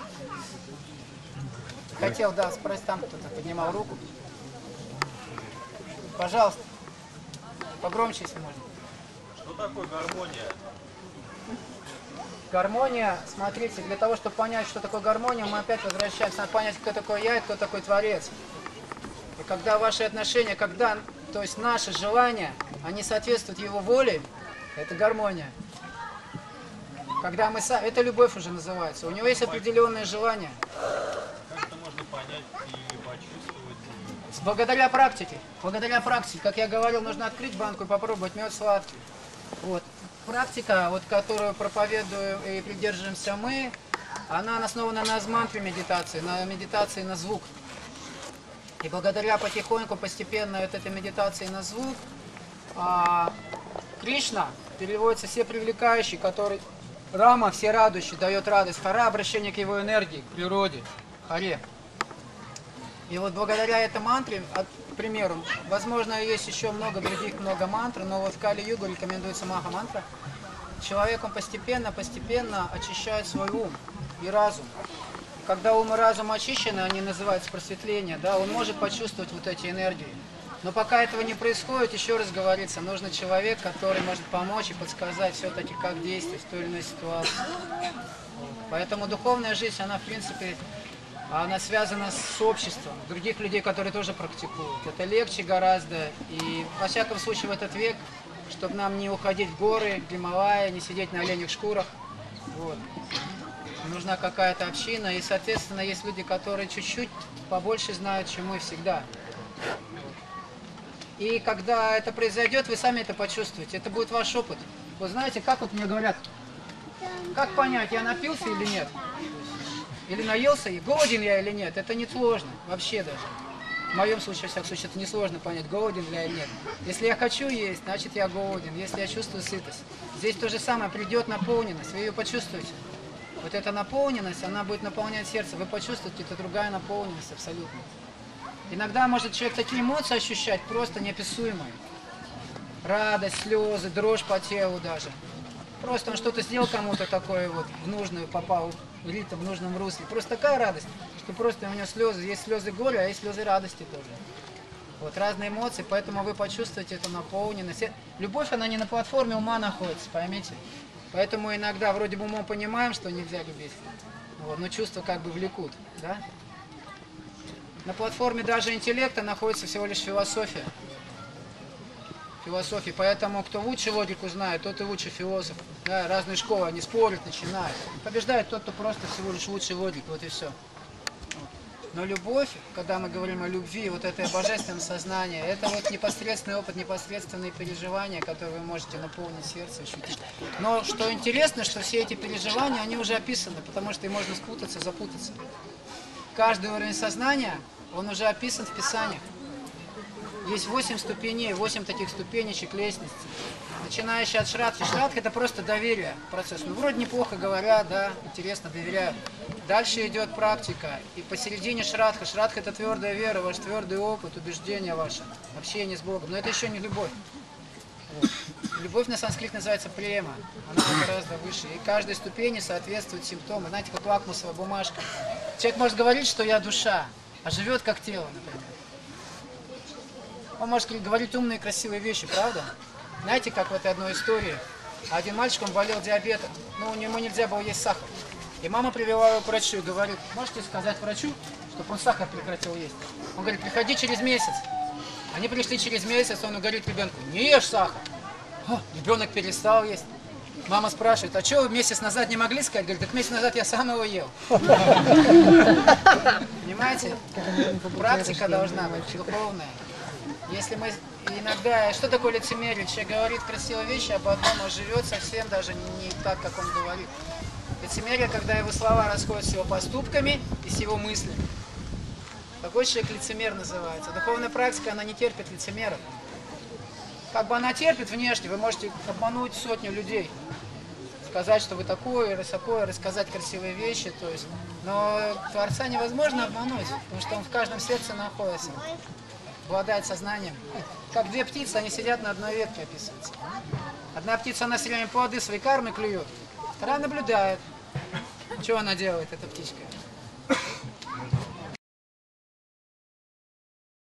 Хотел, да, спросить, там кто-то поднимал руку. Пожалуйста, погромче, если можно. Что такое гармония? Гармония, смотрите, для того, чтобы понять, что такое гармония, мы опять возвращаемся, надо понять, кто такой я и кто такой Творец. И когда ваши отношения, когда, то есть наши желания, они соответствуют его воле, это гармония. Когда мы сами, это любовь уже называется, у него есть определенные желания. Как это можно понять и почувствовать? Благодаря практике, благодаря практике, как я говорил, нужно открыть банку и попробовать мед сладкий. Вот. Практика, вот, которую проповедуем и придерживаемся мы, она основана на мантре медитации, на медитации на звук. И благодаря потихоньку, постепенно вот этой медитации на звук, а, Кришна переводится все привлекающий, который Рама, все радующий, дает радость. Хара, обращение к его энергии, к природе, Харе. И вот благодаря этой мантре, к примеру, возможно, есть еще много других, много мантр, но вот в Кали-югу рекомендуется маха-мантра. Человек, он постепенно, постепенно очищает свой ум и разум. И когда ум и разум очищены, они называются просветление, да, он может почувствовать вот эти энергии. Но пока этого не происходит, еще раз говорится, нужен человек, который может помочь и подсказать все-таки, как действовать в той или иной ситуации. Поэтому духовная жизнь, она в принципе... Она связана с обществом, других людей, которые тоже практикуют. Это легче гораздо. И, во всяком случае, в этот век, чтобы нам не уходить в горы, в Гималайи, не сидеть на оленях шкурах, вот. Нужна какая-то община. И, соответственно, есть люди, которые чуть-чуть побольше знают, чем мы всегда. И когда это произойдет, вы сами это почувствуете. Это будет ваш опыт. Вы знаете, как вот мне говорят, как понять, я напился или нет? Или наелся, и голоден я или нет, это не сложно, вообще даже. В моем случае, во всяком случае, это не сложно понять, голоден я или нет. Если я хочу есть, значит я голоден, если я чувствую сытость. Здесь то же самое, придет наполненность, вы ее почувствуете. Вот эта наполненность, она будет наполнять сердце, вы почувствуете, это другая наполненность абсолютно. Иногда может человек такие эмоции ощущать, просто неописуемые. Радость, слезы, дрожь по телу даже. Просто он что-то сделал кому-то такое вот, в нужную попал, в ритм, в нужном русле. Просто такая радость, что просто у него слезы, есть слезы горя, а есть слезы радости тоже. Вот разные эмоции, поэтому вы почувствуете эту наполненность. Любовь, она не на платформе ума находится, поймите. Поэтому иногда вроде бы умом понимаем, что нельзя любить, вот, но чувства как бы влекут, да? На платформе даже интеллекта находится всего лишь философия. Философия. Поэтому кто лучше логику знает, тот и лучше философ. Да, разные школы, они спорят, начинают. Побеждает тот, кто просто всего лишь лучше логик, вот и все. Но любовь, когда мы говорим о любви, вот это божественное сознание, это вот непосредственный опыт, непосредственные переживания, которые вы можете наполнить сердце, ощутить. Но что интересно, что все эти переживания, они уже описаны, потому что им можно спутаться, запутаться. Каждый уровень сознания, он уже описан в Писаниях. Есть восемь ступеней, восемь таких ступенечек лестницы. Начинающий от шрадхи. Шрадха — это просто доверие процессу. Ну, вроде неплохо говорят, да, интересно, доверяю. Дальше идет практика. И посередине шрадха. Шрадха — это твердая вера, ваш твердый опыт, убеждение ваше, общение с Богом. Но это еще не любовь. Вот. Любовь на санскрите называется према. Она гораздо выше. И каждой ступени соответствуют симптомы. Знаете, как лакмусовая бумажка. Человек может говорить, что я душа, а живет как тело, например. Он может говорить умные, красивые вещи, правда? Знаете, как в этой одной истории? Один мальчик, он болел диабетом, но ему нельзя было есть сахар. И мама привела его к врачу и говорит: можете сказать врачу, чтобы он сахар прекратил есть? Он говорит: приходи через месяц. Они пришли через месяц, он говорит ребенку: не ешь сахар. О, ребенок перестал есть. Мама спрашивает: а что вы месяц назад не могли сказать? Говорит: так месяц назад я сам его ел. Понимаете? Практика должна быть духовная. Если мы иногда... Что такое лицемерие? Человек говорит красивые вещи об одном, а живет совсем даже не так, как он говорит. Лицемерие, когда его слова расходятся с его поступками и с его мыслями. Такой человек лицемер называется. Духовная практика, она не терпит лицемеров. Как бы она терпит внешне, вы можете обмануть сотню людей. Сказать, что вы такое, такое, рассказать красивые вещи. То есть, но Творца невозможно обмануть, потому что он в каждом сердце находится. Обладает сознанием. Как две птицы, они сидят на одной ветке, описывается. Одна птица, она все время плоды своей кармы клюет, вторая наблюдает. Что она делает, эта птичка?